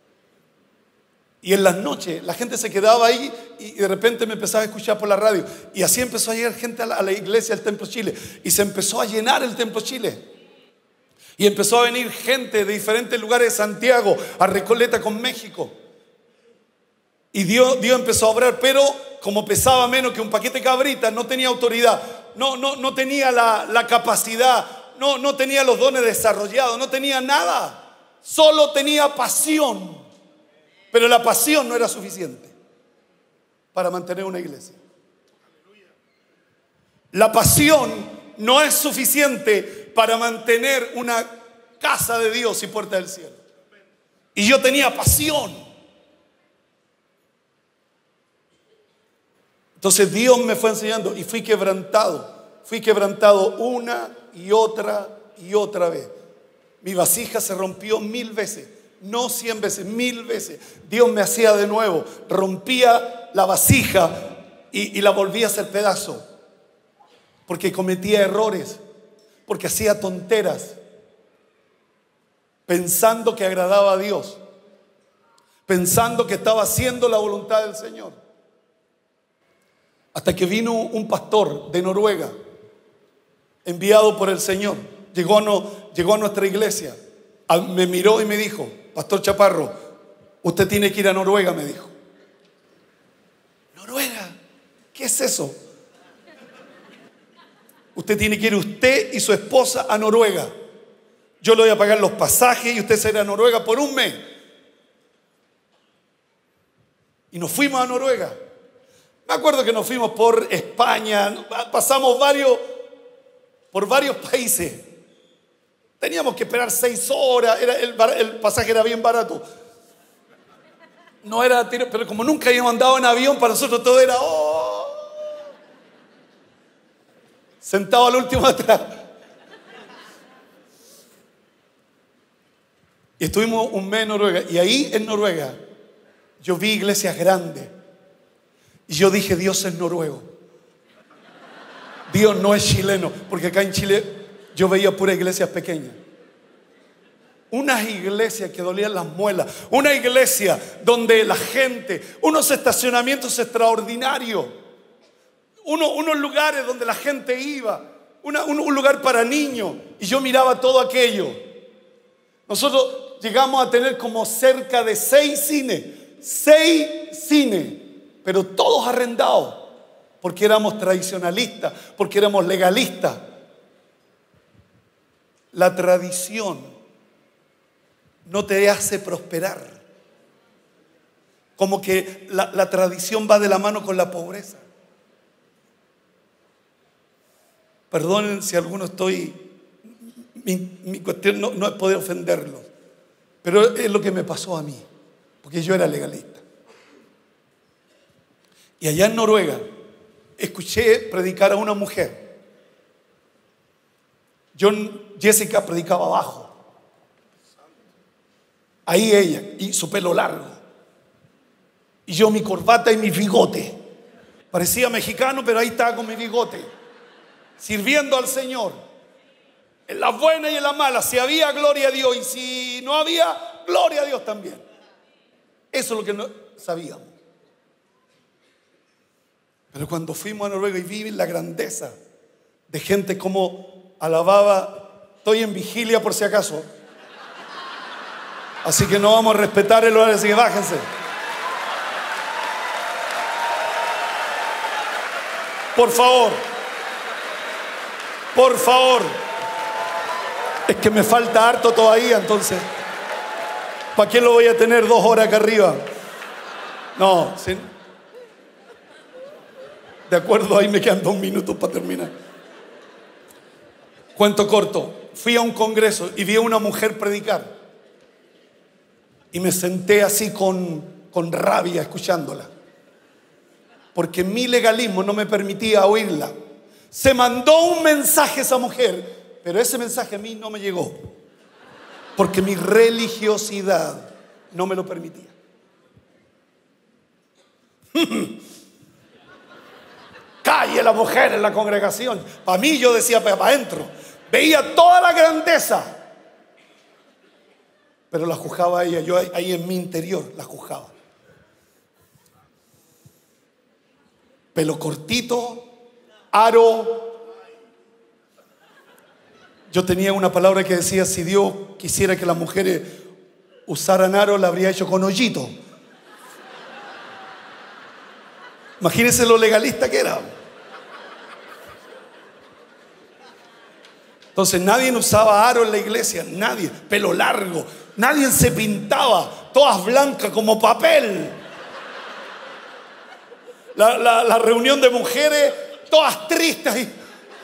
Y en las noches la gente se quedaba ahí y de repente me empezaba a escuchar por la radio. Y así empezó a llegar gente a la, a la iglesia del Templo Chile. Y se empezó a llenar el Templo Chile. Y empezó a venir gente de diferentes lugares de Santiago a Recoleta con México. Y Dios, Dios empezó a obrar, pero como pesaba menos que un paquete de cabritas, no tenía autoridad, no, no, no tenía la, la capacidad, no, no tenía los dones desarrollados, no tenía nada. Solo tenía pasión. Pero la pasión no era suficiente para mantener una iglesia. La pasión no es suficiente para mantener una casa de Dios y puerta del cielo. Y yo tenía pasión. Entonces Dios me fue enseñando y fui quebrantado. Fui quebrantado una y otra y otra vez. Mi vasija se rompió mil veces. No cien veces, mil veces. Dios me hacía de nuevo. Rompía la vasija y, y la volvía a hacer pedazo. Porque cometía errores. Porque hacía tonteras. Pensando que agradaba a Dios. Pensando que estaba haciendo la voluntad del Señor. Hasta que vino un pastor de Noruega, enviado por el Señor. Llegó a, no, llegó a nuestra iglesia. Me miró y me dijo: Pastor Chaparro, usted tiene que ir a Noruega, me dijo. ¿Noruega? ¿Qué es eso? Usted tiene que ir, usted y su esposa, a Noruega. Yo le voy a pagar los pasajes y usted se irá a Noruega por un mes. Y nos fuimos a Noruega. Me acuerdo que nos fuimos por España, pasamos varios, por varios países. Teníamos que esperar seis horas, era, el, el pasaje era bien barato. No era, pero como nunca habíamos andado en avión, para nosotros todo era oh, sentado al último atrás. Y estuvimos un mes en Noruega. Y ahí en Noruega yo vi iglesias grandes. Y yo dije: Dios es noruego. Dios no es chileno. Porque acá en Chile yo veía puras iglesias pequeñas. Unas iglesias que dolían las muelas. Una iglesia donde la gente, unos estacionamientos extraordinarios. Uno, unos lugares donde la gente iba. Una, un, un lugar para niños. Y yo miraba todo aquello. Nosotros llegamos a tener como cerca de seis cines. Seis cines. Pero todos arrendados. Porque éramos tradicionalistas. Porque éramos legalistas. La tradición no te hace prosperar. Como que la, la tradición va de la mano con la pobreza. Perdonen si alguno estoy... Mi, mi cuestión no, no es poder ofenderlos. Pero es lo que me pasó a mí. Porque yo era legalista. Y allá en Noruega escuché predicar a una mujer. John, Jessica predicaba abajo. Ahí ella, y su pelo largo. Y yo mi corbata y mi bigote. Parecía mexicano, pero ahí estaba con mi bigote. Sirviendo al Señor. En la buena y en la mala. Si había, gloria a Dios. Y si no había, gloria a Dios también. Eso es lo que no sabíamos. Pero cuando fuimos a Noruega y vi la grandeza de gente como alababa. Estoy en vigilia por si acaso. Así que no vamos a respetar el horario, así que bájense. Por favor. Por favor. Es que me falta harto todavía, entonces. ¿Para qué lo voy a tener dos horas acá arriba? No, ¿sí? De acuerdo, ahí me quedan dos minutos para terminar. Cuento corto. Fui a un congreso y vi a una mujer predicar. Y me senté así con, con rabia escuchándola. Porque mi legalismo no me permitía oírla. Se mandó un mensaje a esa mujer, pero ese mensaje a mí no me llegó. Porque mi religiosidad no me lo permitía. Calle la mujer en la congregación. Para mí yo decía para adentro. Veía toda la grandeza. Pero la juzgaba ella, yo ahí en mi interior la juzgaba. Pelo cortito, aro, Yo tenía una palabra que decía, si Dios quisiera que las mujeres usaran aro, la habría hecho con hoyito. Imagínense lo legalista que era. Entonces nadie usaba aro en la iglesia, nadie, pelo largo, nadie se pintaba, todas blancas como papel. La, la, la reunión de mujeres, todas tristes. Y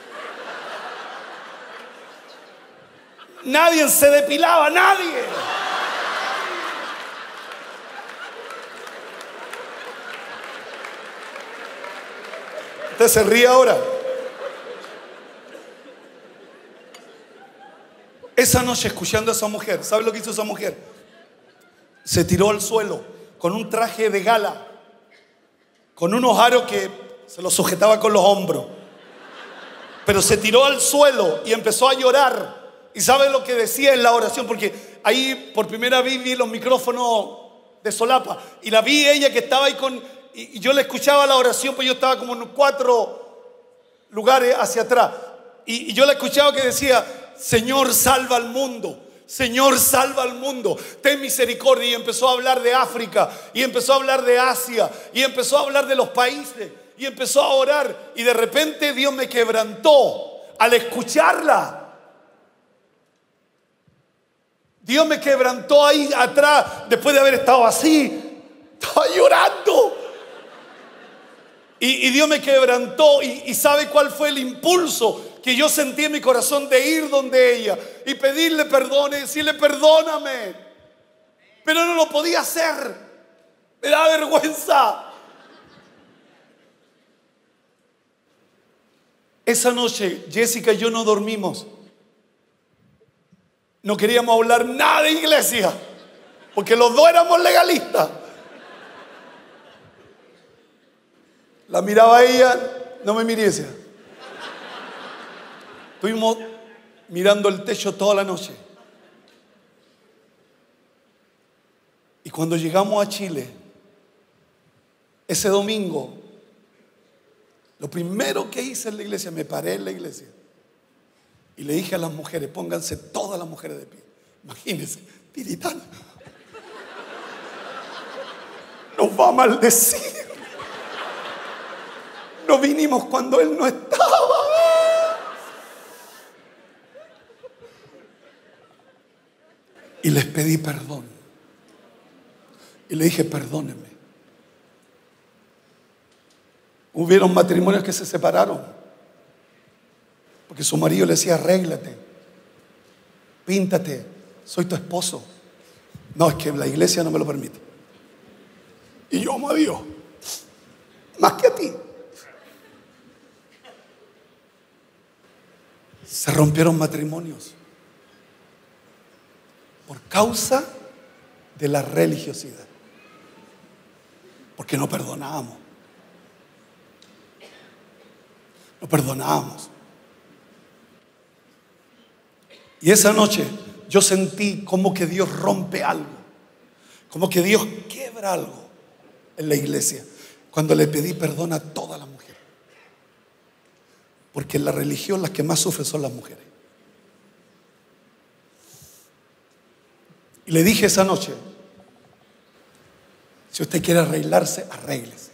nadie se depilaba, nadie. Usted se ríe ahora. Esa noche, escuchando a esa mujer, ¿sabe lo que hizo esa mujer? Se tiró al suelo con un traje de gala, con unos aros que se los sujetaba con los hombros, pero se tiró al suelo y empezó a llorar. ¿Y sabe lo que decía en la oración? Porque ahí por primera vez vi los micrófonos de solapa y la vi ella que estaba ahí con... Y yo le escuchaba la oración, pues yo estaba como en cuatro lugares hacia atrás. Y, y yo la escuchaba que decía, Señor, salva al mundo. Señor, salva al mundo. Ten misericordia. Y empezó a hablar de África. Y empezó a hablar de Asia. Y empezó a hablar de los países. Y empezó a orar. Y de repente Dios me quebrantó al escucharla. Dios me quebrantó ahí atrás, después de haber estado así. Estaba llorando. Y, y Dios me quebrantó. Y, y ¿sabe cuál fue el impulso que yo sentí en mi corazón de ir donde ella y pedirle perdón y decirle perdóname? Pero no lo podía hacer. Me da vergüenza. Esa noche Jessica y yo no dormimos. No queríamos hablar nada de iglesia, porque los dos éramos legalistas. La miraba a ella, no me miriese. Estuvimos mirando el techo toda la noche. Y cuando llegamos a Chile, ese domingo, lo primero que hice en la iglesia, me paré en la iglesia y le dije a las mujeres, pónganse todas las mujeres de pie. Imagínense, tiritán. Nos va a maldecir. No vinimos cuando él no estaba. Y les pedí perdón. Y le dije, perdónenme. Hubieron matrimonios que se separaron porque su marido le decía, arréglate, píntate, soy tu esposo. No, es que la iglesia no me lo permite. Y yo amo a Dios más que a ti. Se rompieron matrimonios por causa de la religiosidad, porque no perdonábamos. No perdonábamos. Y esa noche yo sentí como que Dios rompe algo, como que Dios quiebra algo en la iglesia, cuando le pedí perdón a todas las mujeres. Porque en la religión las que más sufren son las mujeres. Y le dije esa noche, si usted quiere arreglarse, arréglese.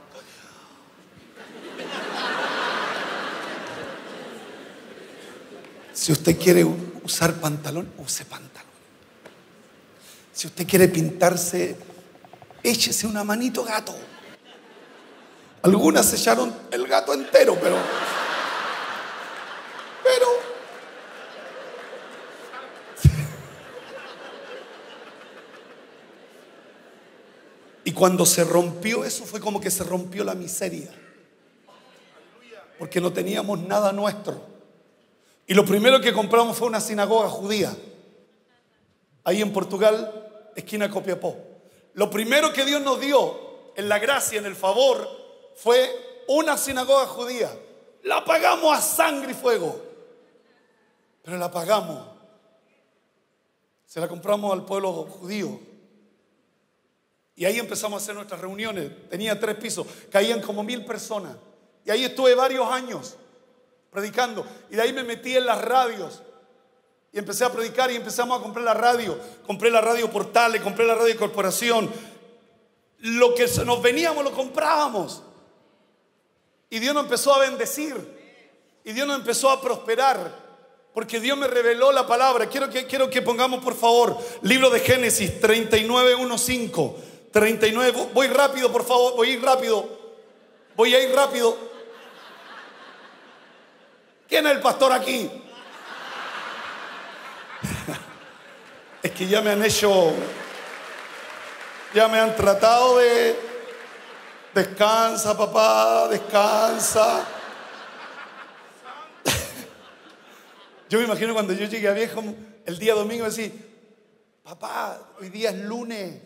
Si usted quiere usar pantalón, use pantalón. Si usted quiere pintarse, échese una manito gato. Algunas se echaron el gato entero, pero pero y cuando se rompió eso, fue como que se rompió la miseria, porque no teníamos nada nuestro. Y lo primero que compramos fue una sinagoga judía, ahí en Portugal, esquina Copiapó. Lo primero que Dios nos dio en la gracia, en el favor, fue una sinagoga judía. La pagamos a sangre y fuego, pero la pagamos. Se la compramos al pueblo judío. Y ahí empezamos a hacer nuestras reuniones. Tenía tres pisos, caían como mil personas. Y ahí estuve varios años predicando. Y de ahí me metí en las radios. Y empecé a predicar y empezamos a comprar la radio. Compré la radio Portales, compré la radio Corporación. Lo que nos veníamos lo comprábamos. Y Dios nos empezó a bendecir. Y Dios nos empezó a prosperar. Porque Dios me reveló la palabra. Quiero que, quiero que pongamos por favor libro de Génesis treinta y nueve, uno, cinco. treinta y nueve, voy rápido por favor, voy a ir rápido. Voy a ir rápido. ¿Quién es el pastor aquí? Es que ya me han hecho, ya me han tratado de, descansa papá, descansa. Yo me imagino cuando yo llegué a viejo, el día domingo, decir, papá, hoy día es lunes.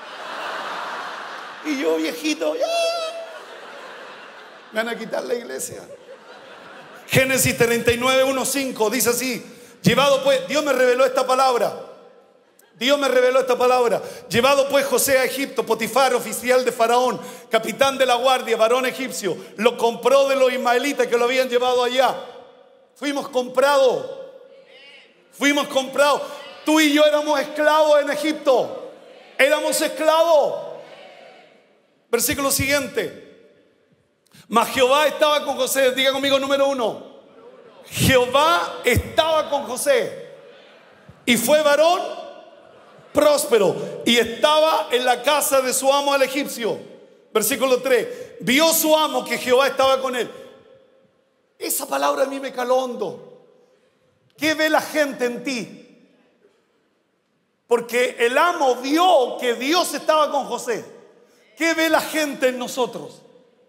Y yo viejito, ¡ya! Me van a quitar la iglesia. Génesis treinta y nueve, uno, cinco, dice así, llevado pues, Dios me reveló esta palabra. Dios me reveló esta palabra. Llevado pues José a Egipto, Potifar, oficial de Faraón, capitán de la guardia, varón egipcio, lo compró de los ismaelitas que lo habían llevado allá. Fuimos comprados. Fuimos comprados. Tú y yo éramos esclavos en Egipto. Éramos esclavos. Versículo siguiente. Mas Jehová estaba con José. Diga conmigo número uno. Jehová estaba con José. Y fue varón próspero, y estaba en la casa de su amo el egipcio. Versículo tres. Vio su amo que Jehová estaba con él. Esa palabra a mí me caló hondo. ¿Qué ve la gente en ti? Porque el amo vio que Dios estaba con José. ¿Qué ve la gente en nosotros?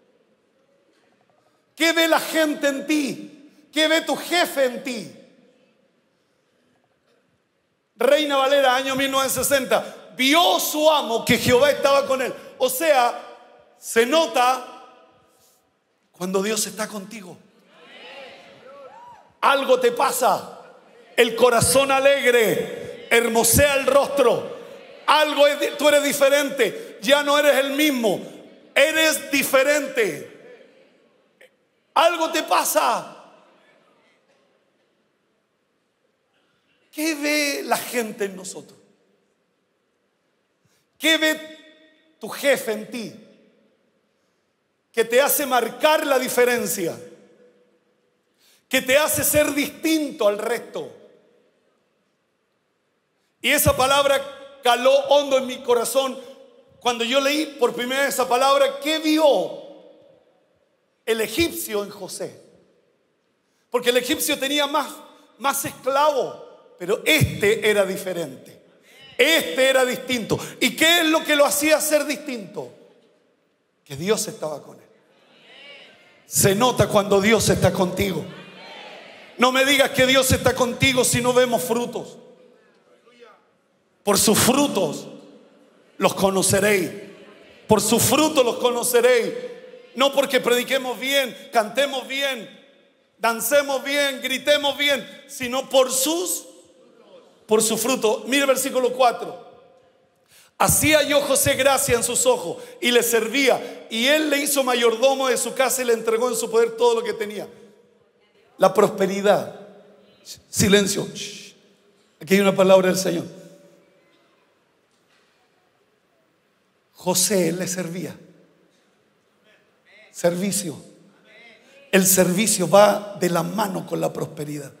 ¿Qué ve la gente en ti? ¿Qué ve tu jefe en ti? Reina Valera, año mil novecientos sesenta. Vio su amo que Jehová estaba con él. O sea, se nota cuando Dios está contigo. Algo te pasa. El corazón alegre hermosea el rostro. Algo es, tú eres diferente. Ya no eres el mismo. Eres diferente. Algo te pasa. ¿Qué ve la gente en nosotros? ¿Qué ve tu jefe en ti? Que te hace marcar la diferencia, que te hace ser distinto al resto. Y esa palabra caló hondo en mi corazón cuando yo leí por primera vez esa palabra. ¿Qué vio el egipcio en José? Porque el egipcio tenía más, más esclavos. Pero este era diferente. Este era distinto. ¿Y qué es lo que lo hacía ser distinto? Que Dios estaba con él. Se nota cuando Dios está contigo. No me digas que Dios está contigo si no vemos frutos. Por sus frutos los conoceréis. Por sus frutos los conoceréis. No porque prediquemos bien, cantemos bien, dancemos bien, gritemos bien, sino por sus por su fruto. Mire el versículo cuatro. Así halló José gracia en sus ojos y le servía, y él le hizo mayordomo de su casa y le entregó en su poder todo lo que tenía. La prosperidad. Silencio. Aquí hay una palabra del Señor. José le servía. Servicio. El servicio va de la mano con la prosperidad.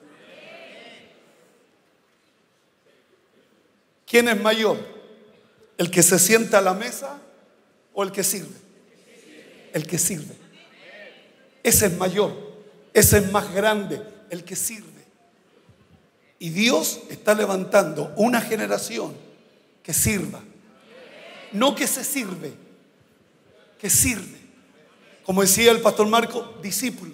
¿Quién es mayor? ¿El que se sienta a la mesa o el que sirve? El que sirve. Ese es mayor. Ese es más grande. El que sirve. Y Dios está levantando una generación que sirva. No que se sirve, que sirve. Como decía el pastor Marco, discípulos.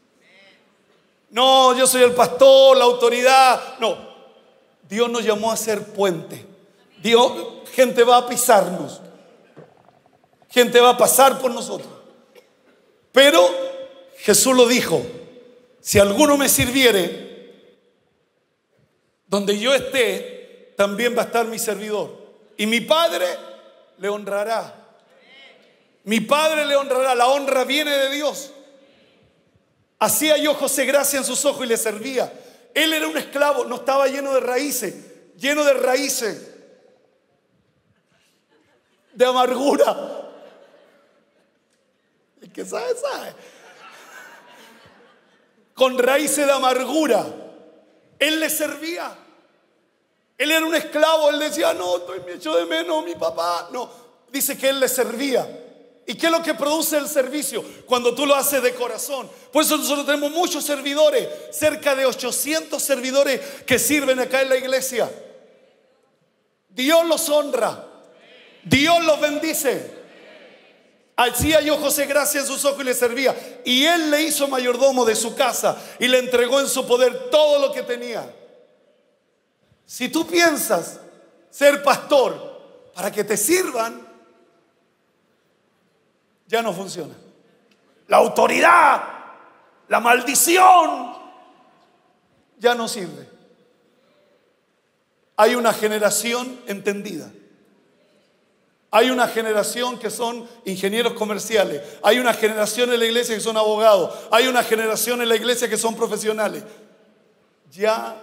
No, yo soy el pastor, la autoridad. No. Dios nos llamó a ser puente. Dios, gente va a pisarnos. Gente va a pasar por nosotros. Pero Jesús lo dijo: si alguno me sirviere, donde yo esté, también va a estar mi servidor. Y mi Padre le honrará. Mi Padre le honrará. La honra viene de Dios. Así halló José gracia en sus ojos y le servía. Él era un esclavo, no estaba lleno de raíces, lleno de raíces de amargura. El que sabe, sabe. Con raíces de amargura. Él le servía. Él era un esclavo. Él decía, no, estoy me echo de menos mi papá. No, dice que él le servía. ¿Y qué es lo que produce el servicio? Cuando tú lo haces de corazón. Por eso nosotros tenemos muchos servidores, cerca de ochocientos servidores que sirven acá en la iglesia. Dios los honra, Dios los bendice. Hacía yo José gracia en sus ojos y le servía, y él le hizo mayordomo de su casa y le entregó en su poder todo lo que tenía. Si tú piensas ser pastor para que te sirvan, ya no funciona. La autoridad, la maldición, ya no sirve. Hay una generación entendida. Hay una generación que son ingenieros comerciales. Hay una generación en la iglesia que son abogados. Hay una generación en la iglesia que son profesionales. Ya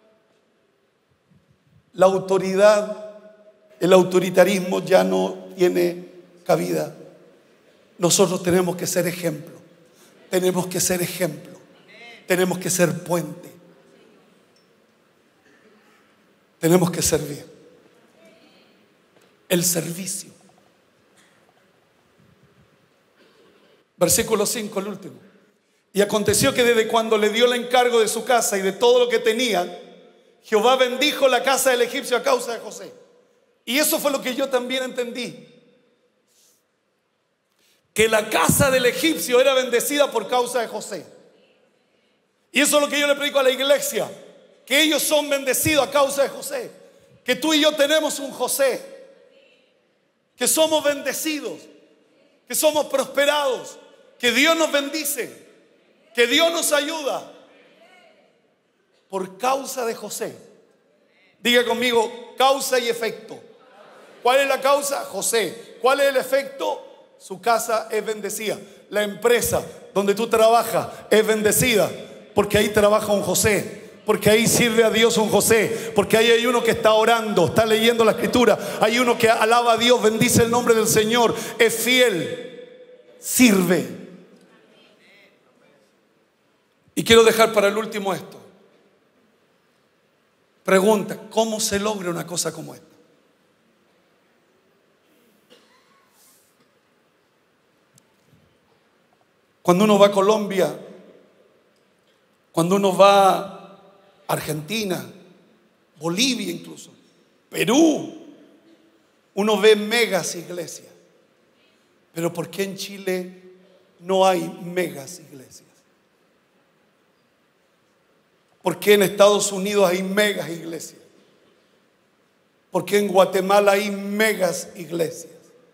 la autoridad, el autoritarismo ya no tiene cabida. Nosotros tenemos que ser ejemplo. Tenemos que ser ejemplo. Tenemos que ser puente. Tenemos que servir. El servicio. Versículo cinco, el último. Y aconteció que desde cuando le dio el encargo de su casa y de todo lo que tenía, Jehová bendijo la casa del egipcio a causa de José. Y eso fue lo que yo también entendí. Que la casa del egipcio era bendecida por causa de José. Y eso es lo que yo le predico a la iglesia. Que ellos son bendecidos a causa de José. Que tú y yo tenemos un José. Que somos bendecidos. Que somos prosperados. Que Dios nos bendice. Que Dios nos ayuda. Por causa de José. Diga conmigo, causa y efecto. ¿Cuál es la causa? José. ¿Cuál es el efecto? Su casa es bendecida. La empresa donde tú trabajas es bendecida. Porque ahí trabaja un José. Porque ahí sirve a Dios un José. Porque ahí hay uno que está orando, está leyendo la escritura. Hay uno que alaba a Dios, bendice el nombre del Señor. Es fiel, sirve. Y quiero dejar para el último esto. Pregunta, ¿cómo se logra una cosa como esta? Cuando uno va a Colombia, cuando uno va a Argentina, Bolivia incluso, Perú, uno ve megas iglesias. Pero ¿por qué en Chile no hay megas iglesias? ¿Por qué en Estados Unidos hay megas iglesias? ¿Por qué en Guatemala hay megas iglesias?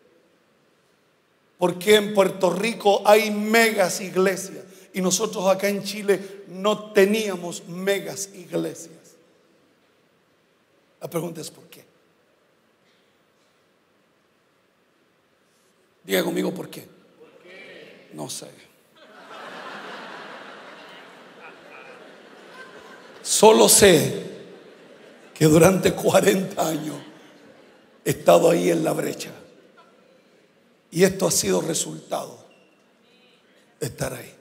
¿Por qué en Puerto Rico hay megas iglesias? Y nosotros acá en Chile no teníamos megas iglesias. La pregunta es ¿por qué? Diga conmigo ¿por qué? ¿Por qué? No sé. Solo sé que durante cuarenta años he estado ahí en la brecha. Y esto ha sido resultado de estar ahí.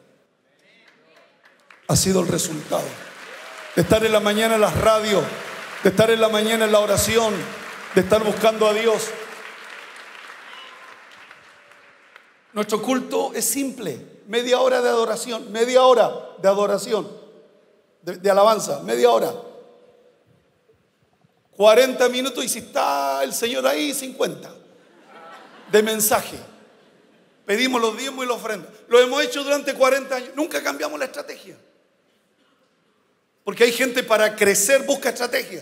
Ha sido el resultado de estar en la mañana en las radios, de estar en la mañana en la oración, de estar buscando a Dios. Nuestro culto es simple, media hora de adoración, media hora de adoración, de, de alabanza, media hora. cuarenta minutos y si está el Señor ahí, cincuenta de mensaje. Pedimos los diezmos y la ofrenda. Lo hemos hecho durante cuarenta años. Nunca cambiamos la estrategia. Porque hay gente para crecer busca estrategia.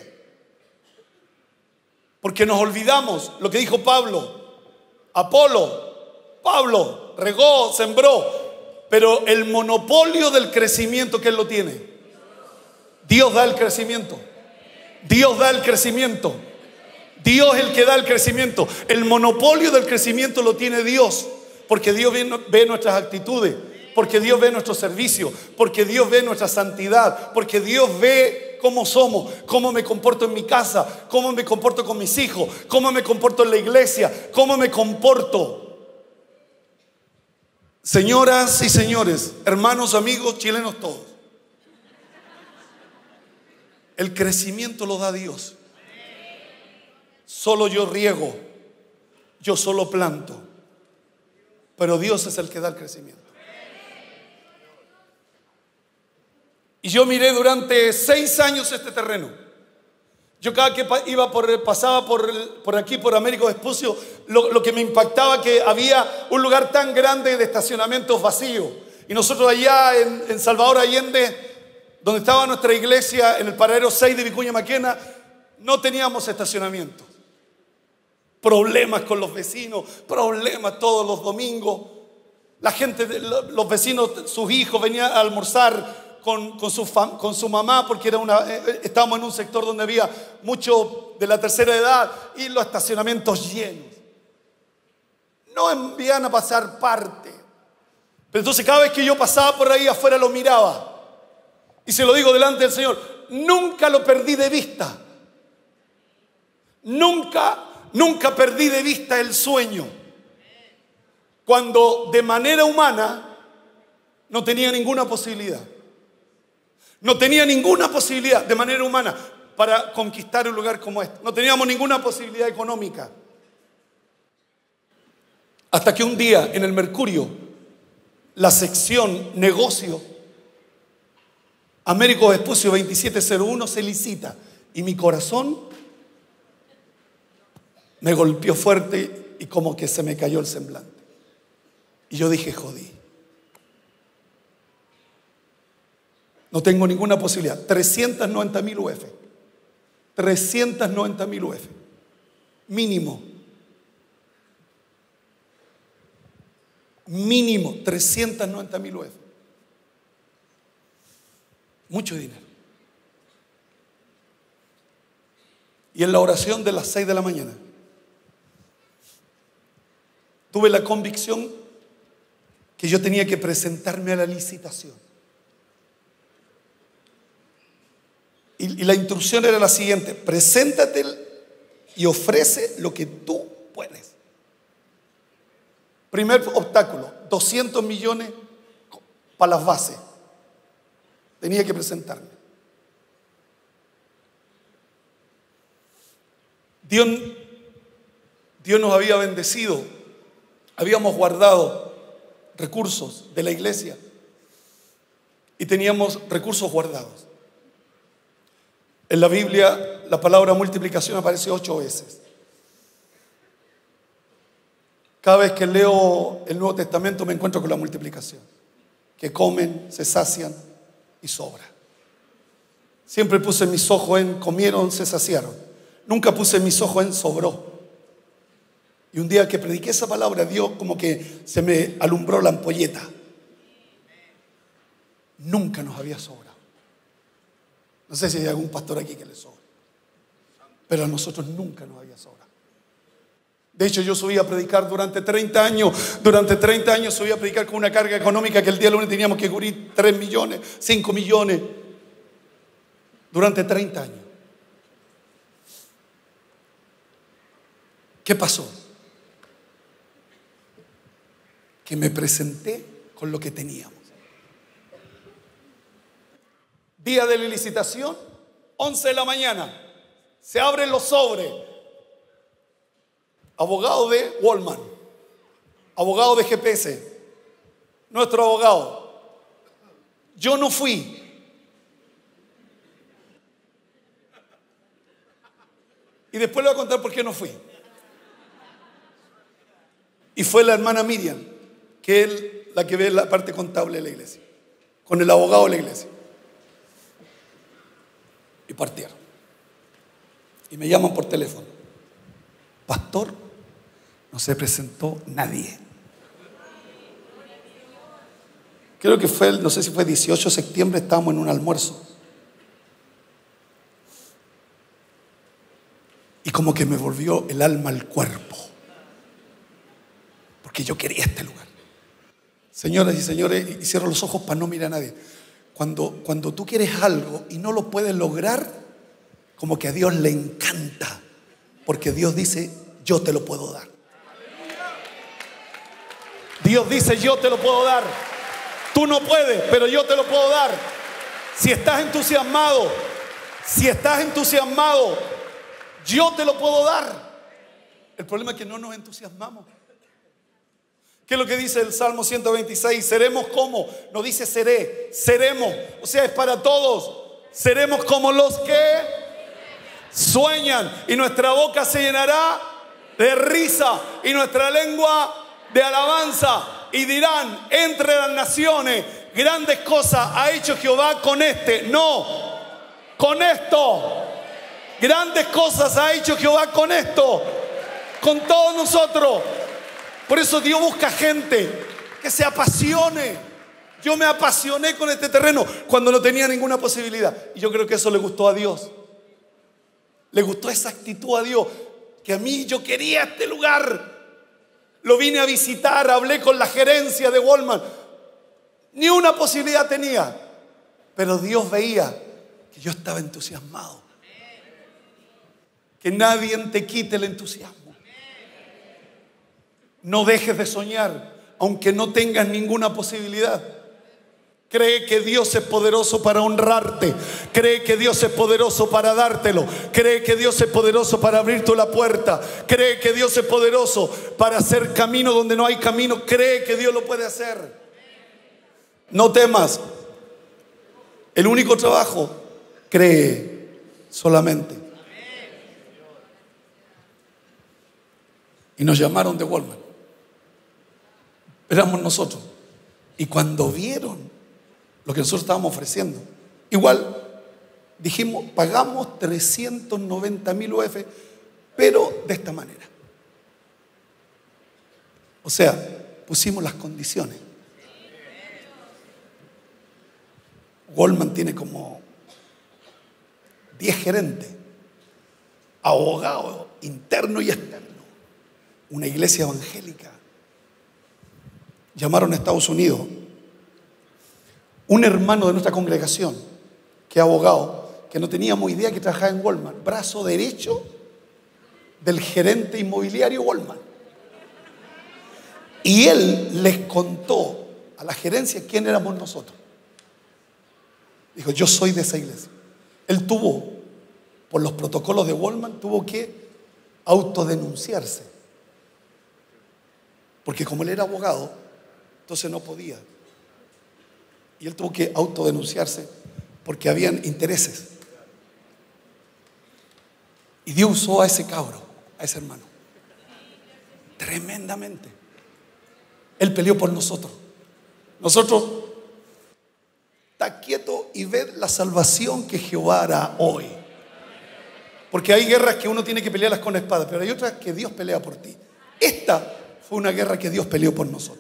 Porque nos olvidamos lo que dijo Pablo. Apolo, Pablo regó, sembró, pero el monopolio del crecimiento, ¿quién lo tiene? Dios da el crecimiento. Dios da el crecimiento. Dios es el que da el crecimiento. El monopolio del crecimiento lo tiene Dios. Porque Dios ve, ve nuestras actitudes. Porque Dios ve nuestro servicio, porque Dios ve nuestra santidad, porque Dios ve cómo somos, cómo me comporto en mi casa, cómo me comporto con mis hijos, cómo me comporto en la iglesia, cómo me comporto. Señoras y señores, hermanos, amigos, chilenos todos, el crecimiento lo da Dios. Solo yo riego, yo solo planto, pero Dios es el que da el crecimiento. Y yo miré durante seis años este terreno. Yo cada que iba por, pasaba por, por aquí, por Américo Vespucio, lo, lo que me impactaba que había un lugar tan grande de estacionamientos vacíos. Y nosotros allá en, en Salvador Allende, donde estaba nuestra iglesia, en el paradero seis de Vicuña Maquena, no teníamos estacionamiento. Problemas con los vecinos, problemas todos los domingos. La gente, los vecinos, sus hijos venían a almorzar Con, con, su fam, con su mamá, porque era una, eh, estábamos en un sector donde había mucho de la tercera edad y los estacionamientos llenos. No envían a pasar parte. Pero entonces cada vez que yo pasaba por ahí afuera lo miraba. Y se lo digo delante del Señor, nunca lo perdí de vista. Nunca, nunca perdí de vista el sueño. Cuando de manera humana no tenía ninguna posibilidad. No tenía ninguna posibilidad de manera humana para conquistar un lugar como este. No teníamos ninguna posibilidad económica. Hasta que un día en el Mercurio, la sección negocio, Américo Vespucio veintisiete cero uno se licita. Y mi corazón me golpeó fuerte y como que se me cayó el semblante. Y yo dije, jodí. No tengo ninguna posibilidad. trescientos noventa mil U F. trescientos noventa mil U F. Mínimo. Mínimo. trescientos noventa mil U F. Mucho dinero. Y en la oración de las seis de la mañana tuve la convicción que yo tenía que presentarme a la licitación. Y, y la instrucción era la siguiente: preséntate y ofrece lo que tú puedes. Primer obstáculo, doscientos millones para las bases. Tenía que presentarme. Dios, Dios nos había bendecido. Habíamos guardado recursos de la iglesia y teníamos recursos guardados. En la Biblia la palabra multiplicación aparece ocho veces. Cada vez que leo el Nuevo Testamento me encuentro con la multiplicación. Que comen, se sacian y sobra. Siempre puse mis ojos en comieron, se saciaron. Nunca puse mis ojos en sobró. Y un día que prediqué esa palabra, Dios como que se me alumbró la ampolleta. Nunca nos había sobrado. No sé si hay algún pastor aquí que le sobra, pero a nosotros nunca nos había sobrado. De hecho, yo subí a predicar durante treinta años. Durante treinta años subí a predicar con una carga económica que el día lunes teníamos que cubrir tres millones, cinco millones. Durante treinta años. ¿Qué pasó? Que me presenté con lo que teníamos. Día de la licitación, once de la mañana. Se abren los sobres. Abogado de Walmart, abogado de G P S, nuestro abogado. Yo no fui. Y después le voy a contar por qué no fui. Y fue la hermana Miriam, que es la que ve la parte contable de la iglesia, con el abogado de la iglesia. Y partieron. Y me llaman por teléfono. Pastor, no se presentó nadie. Creo que fue, no sé si fue dieciocho de septiembre, estábamos en un almuerzo. Y como que me volvió el alma al cuerpo. Porque yo quería este lugar. Señoras y señores, y cierro los ojos para no mirar a nadie. Cuando, cuando tú quieres algo y no lo puedes lograr, como que a Dios le encanta, porque Dios dice, yo te lo puedo dar. Dios dice, yo te lo puedo dar. Tú no puedes, pero yo te lo puedo dar. Si estás entusiasmado, si estás entusiasmado, yo te lo puedo dar. El problema es que no nos entusiasmamos. ¿Qué es lo que dice el Salmo ciento veintiséis? Seremos como, no dice seré, seremos. O sea, es para todos. Seremos como los que sueñan, y nuestra boca se llenará de risa y nuestra lengua de alabanza. Y dirán entre las naciones, grandes cosas ha hecho Jehová con este. No, con esto. Grandes cosas ha hecho Jehová con esto. Con todos nosotros. Por eso Dios busca gente que se apasione. Yo me apasioné con este terreno cuando no tenía ninguna posibilidad. Y yo creo que eso le gustó a Dios. Le gustó esa actitud a Dios. Que a mí yo quería este lugar. Lo vine a visitar, hablé con la gerencia de Walmart. Ni una posibilidad tenía. Pero Dios veía que yo estaba entusiasmado. Que nadie te quite el entusiasmo. No dejes de soñar, aunque no tengas ninguna posibilidad. Cree que Dios es poderoso para honrarte. Cree que Dios es poderoso para dártelo. Cree que Dios es poderoso para abrirte la puerta. Cree que Dios es poderoso para hacer camino donde no hay camino. Cree que Dios lo puede hacer. No temas. El único trabajo, cree solamente. Y nos llamaron de Walmart. Éramos nosotros. Y cuando vieron lo que nosotros estábamos ofreciendo, igual dijimos, pagamos trescientos noventa mil U F, pero de esta manera. O sea, pusimos las condiciones. Walmart tiene como diez gerentes, abogados interno y externo, una iglesia evangélica. Llamaron a Estados Unidos un hermano de nuestra congregación, que es abogado, que no teníamos idea que trabajaba en Walmart, brazo derecho del gerente inmobiliario Walmart. Y él les contó a la gerencia quién éramos nosotros. Dijo, yo soy de esa iglesia. Él tuvo, por los protocolos de Walmart, tuvo que autodenunciarse. Porque como él era abogado, entonces no podía. Y él tuvo que autodenunciarse porque habían intereses. Y Dios usó a ese cabro, a ese hermano, tremendamente. Él peleó por nosotros. Nosotros, está quieto y ved la salvación que Jehová hará hoy. Porque hay guerras que uno tiene que pelearlas con espada, pero hay otras que Dios pelea por ti. Esta fue una guerra que Dios peleó por nosotros.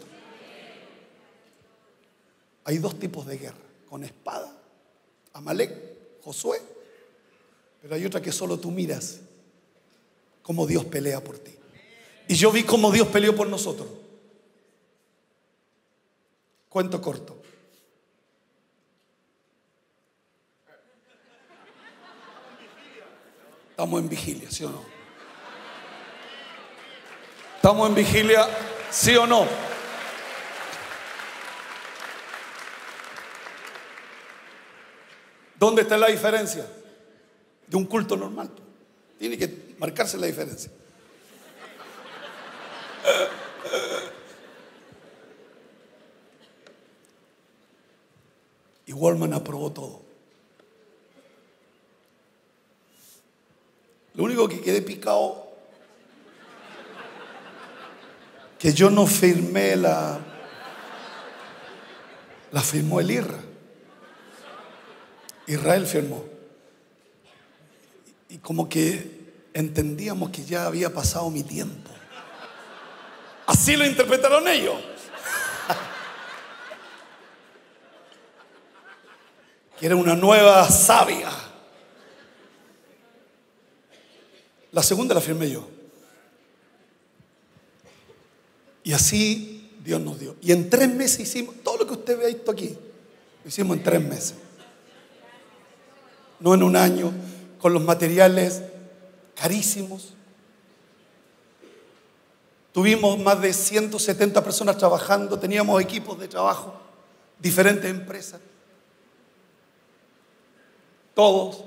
Hay dos tipos de guerra, con espada, Amalek, Josué, pero hay otra que solo tú miras cómo Dios pelea por ti. Y yo vi cómo Dios peleó por nosotros. Cuento corto. Estamos en vigilia, ¿sí o no? Estamos en vigilia, ¿sí o no? ¿Dónde está la diferencia de un culto normal? Tiene que marcarse la diferencia. Y Walmart aprobó todo. Lo único que quedé picado, que yo no firmé la, la firmó el I R A. Israel firmó. Y como que entendíamos que ya había pasado mi tiempo. Así lo interpretaron ellos. Que era una nueva savia. La segunda la firmé yo. Y así Dios nos dio. Y en tres meses hicimos todo lo que usted ve visto aquí. Lo hicimos en tres meses. No en un año, con los materiales carísimos. Tuvimos más de ciento setenta personas trabajando, teníamos equipos de trabajo, diferentes empresas. Todos.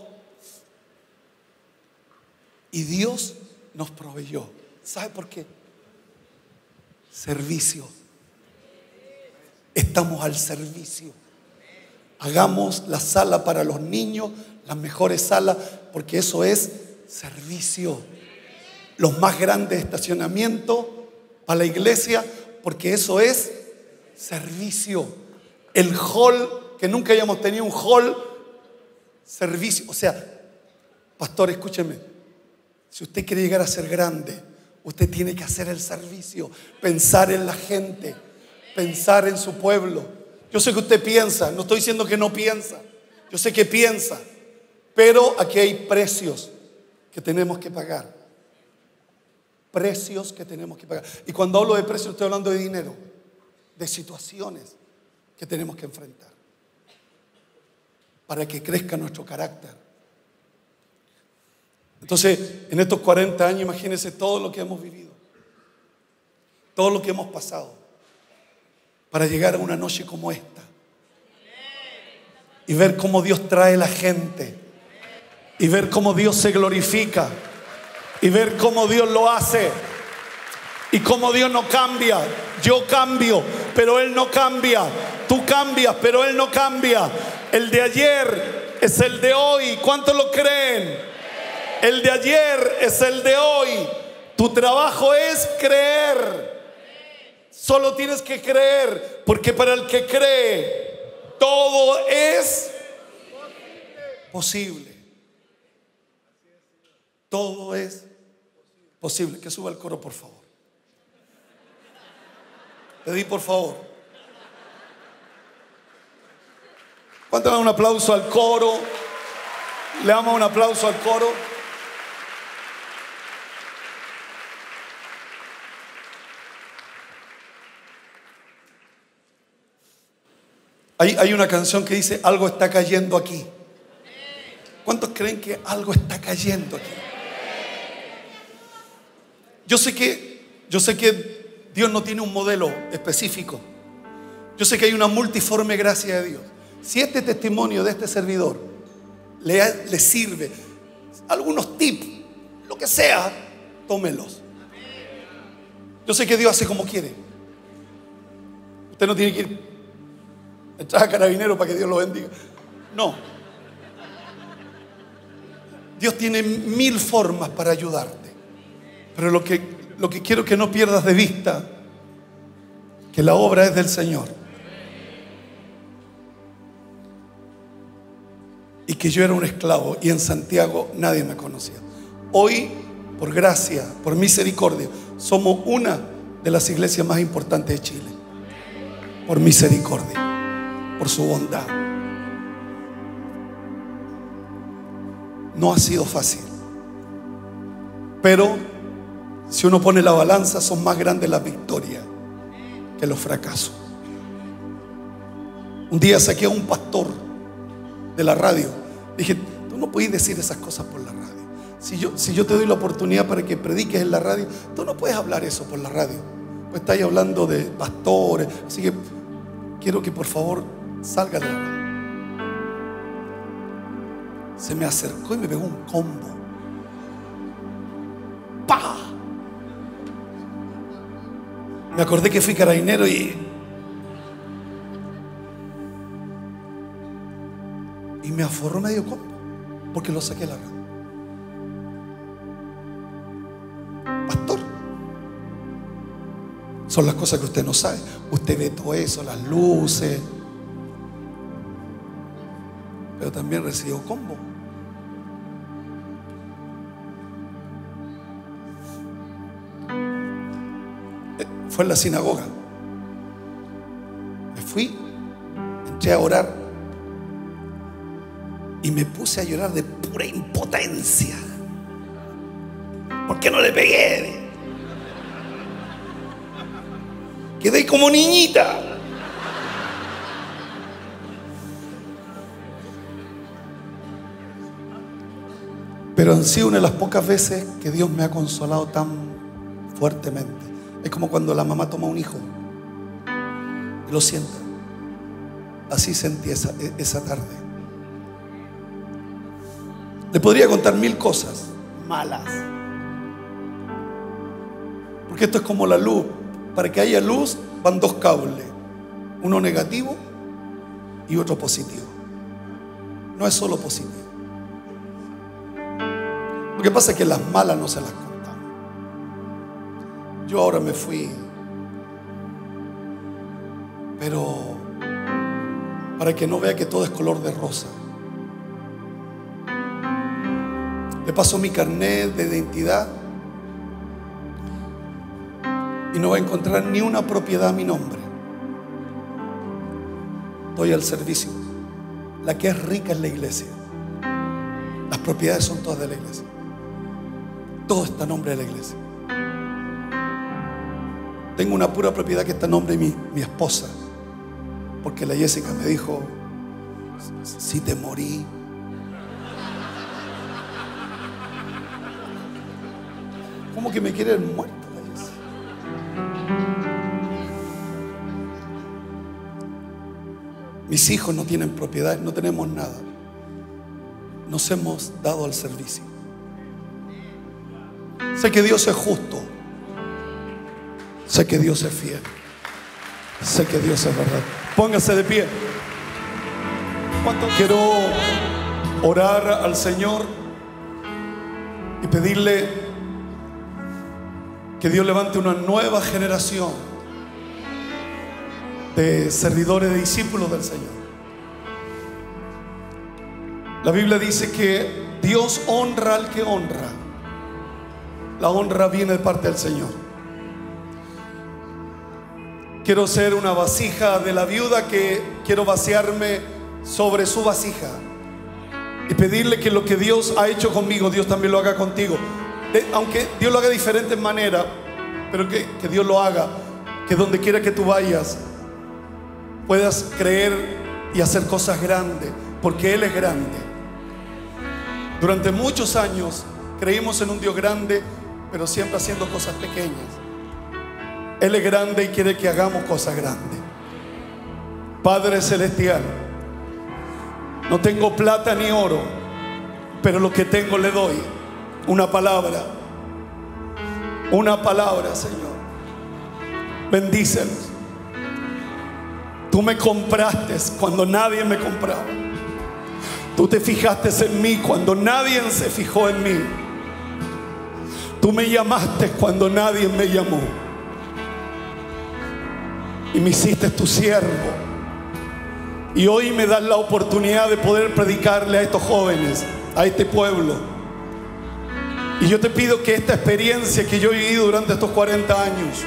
Y Dios nos proveyó. ¿Sabe por qué? Servicio. Estamos al servicio. Hagamos la sala para los niños, las mejores salas, porque eso es servicio. Los más grandes estacionamientos para la iglesia, porque eso es servicio. El hall, que nunca hayamos tenido un hall, servicio. O sea, pastor, escúcheme, si usted quiere llegar a ser grande, usted tiene que hacer el servicio, pensar en la gente, pensar en su pueblo. Yo sé que usted piensa, no estoy diciendo que no piensa, yo sé que piensa, pero aquí hay precios que tenemos que pagar. Precios que tenemos que pagar. Y cuando hablo de precios, estoy hablando de dinero, de situaciones que tenemos que enfrentar para que crezca nuestro carácter. Entonces, en estos cuarenta años, imagínense todo lo que hemos vivido, todo lo que hemos pasado, para llegar a una noche como esta y ver cómo Dios trae la gente, y ver cómo Dios se glorifica, y ver cómo Dios lo hace, y cómo Dios no cambia. Yo cambio, pero Él no cambia. Tú cambias, pero Él no cambia. El de ayer es el de hoy. ¿Cuántos lo creen? El de ayer es el de hoy. Tu trabajo es creer. Solo tienes que creer, porque para el que cree, todo es posible. Todo es posible. Que suba el coro, por favor. Pedí, por favor. ¿Cuánto le dan un aplauso al coro? Le damos un aplauso al coro. Hay, hay una canción que dice: algo está cayendo aquí. ¿Cuántos creen que algo está cayendo aquí? Yo sé que, yo sé que Dios no tiene un modelo específico. Yo sé que hay una multiforme gracia de Dios. Si este testimonio de este servidor le, le sirve, algunos tips, lo que sea, tómelos. Yo sé que Dios hace como quiere. Usted no tiene que ir a entrar a carabinero para que Dios lo bendiga. No. Dios tiene mil formas para ayudarte. Pero lo que, lo que quiero que no pierdas de vista, que la obra es del Señor. Y que yo era un esclavo y en Santiago nadie me conocía. Hoy, por gracia, por misericordia, somos una de las iglesias más importantes de Chile. Por misericordia, por su bondad. No ha sido fácil, pero si uno pone la balanza, son más grandes las victorias que los fracasos. Un día saqué a un pastor de la radio. Dije: tú no puedes decir esas cosas por la radio. Si yo, si yo te doy la oportunidad para que prediques en la radio, tú no puedes hablar eso por la radio. Pues estáis hablando de pastores. Así que quiero que por favor salga de la radio. Se me acercó y me pegó un combo. ¡Pah! Me acordé que fui carabinero y y me aforró medio combo porque lo saqué de la radio. Pastor, son las cosas que usted no sabe. Usted ve todo eso, las luces, pero también recibió combo. Fue en la sinagoga. Me fui, entré a orar y me puse a llorar de pura impotencia. ¿Por qué no le pegué? Quedé como niñita. Pero han sido una de las pocas veces que Dios me ha consolado tan fuertemente. Es como cuando la mamá toma un hijo y lo sienta. Así sentí esa, esa tarde. Le podría contar mil cosas malas, porque esto es como la luz. Para que haya luz van dos cables, uno negativo y otro positivo. No es solo positivo. Lo que pasa es que las malas no se las contamos. Yo ahora me fui, pero para que no vea que todo es color de rosa, le paso mi carnet de identidad y no va a encontrar ni una propiedad a mi nombre. Estoy al servicio. La que es rica es la iglesia. Las propiedades son todas de la iglesia. Todo está a nombre de la iglesia. Tengo una pura propiedad que está a nombre de mi, mi esposa, porque la Jessica me dijo: si te morí, ¿cómo que me quieren muerto la Jessica? Mis hijos no tienen propiedad, no tenemos nada. Nos hemos dado al servicio. Sé que Dios es justo. Sé que Dios es fiel. Sé que Dios es verdad. Póngase de pie. ¿Cuánto? Quiero orar al Señor y pedirle que Dios levante una nueva generación de servidores, de discípulos del Señor. La Biblia dice que Dios honra al que honra. La honra viene de parte del Señor. Quiero ser una vasija de la viuda, que quiero vaciarme sobre su vasija y pedirle que lo que Dios ha hecho conmigo, Dios también lo haga contigo. De, aunque Dios lo haga de diferentes maneras, pero que, que Dios lo haga, que donde quiera que tú vayas puedas creer y hacer cosas grandes, porque Él es grande. Durante muchos años creímos en un Dios grande, pero siempre haciendo cosas pequeñas. Él es grande y quiere que hagamos cosas grandes. Padre celestial, no tengo plata ni oro, pero lo que tengo le doy. Una palabra, una palabra, Señor. Bendícelos. Tú me compraste cuando nadie me compraba. Tú te fijaste en mí cuando nadie se fijó en mí. Tú me llamaste cuando nadie me llamó. Y me hiciste tu siervo. Y hoy me das la oportunidad de poder predicarle a estos jóvenes, a este pueblo. Y yo te pido que esta experiencia que yo he vivido durante estos cuarenta años,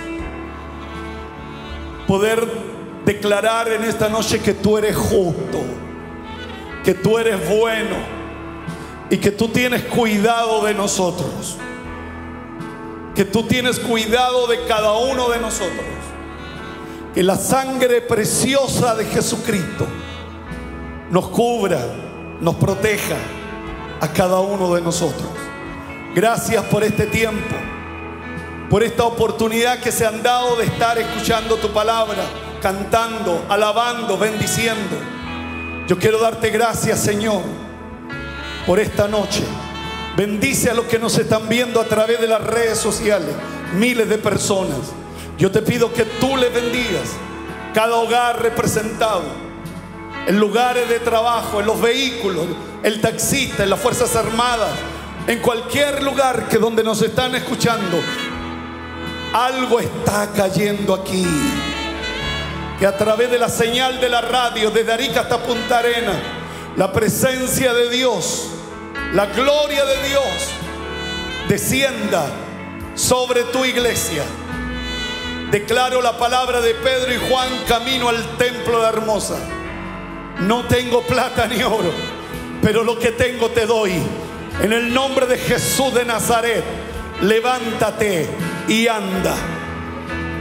poder declarar en esta noche que tú eres justo, que tú eres bueno y que tú tienes cuidado de nosotros, que tú tienes cuidado de cada uno de nosotros, que la sangre preciosa de Jesucristo nos cubra, nos proteja a cada uno de nosotros. Gracias por este tiempo, por esta oportunidad que se han dado de estar escuchando tu palabra, cantando, alabando, bendiciendo. Yo quiero darte gracias, Señor, por esta noche. Bendice a los que nos están viendo a través de las redes sociales, miles de personas. Yo te pido que tú les bendigas cada hogar representado, en lugares de trabajo, en los vehículos, el taxista, en las Fuerzas Armadas, en cualquier lugar que donde nos están escuchando. Algo está cayendo aquí, que a través de la señal de la radio, desde Arica hasta Punta Arenas, la presencia de Dios, la gloria de Dios descienda sobre tu iglesia. Declaro la palabra de Pedro y Juan camino al templo de Hermosa. No tengo plata ni oro, pero lo que tengo te doy. En el nombre de Jesús de Nazaret, levántate y anda.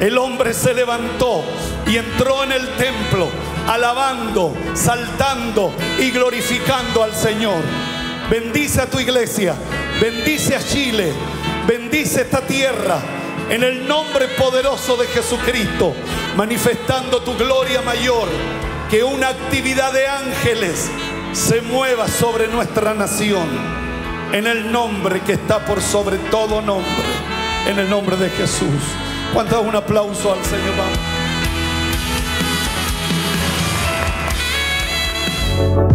El hombre se levantó y entró en el templo, alabando, saltando y glorificando al Señor. Bendice a tu iglesia, bendice a Chile, bendice esta tierra, en el nombre poderoso de Jesucristo, manifestando tu gloria mayor. Que una actividad de ángeles se mueva sobre nuestra nación, en el nombre que está por sobre todo nombre, en el nombre de Jesús. ¿Cuánto? Un aplauso al Señor. Vamos.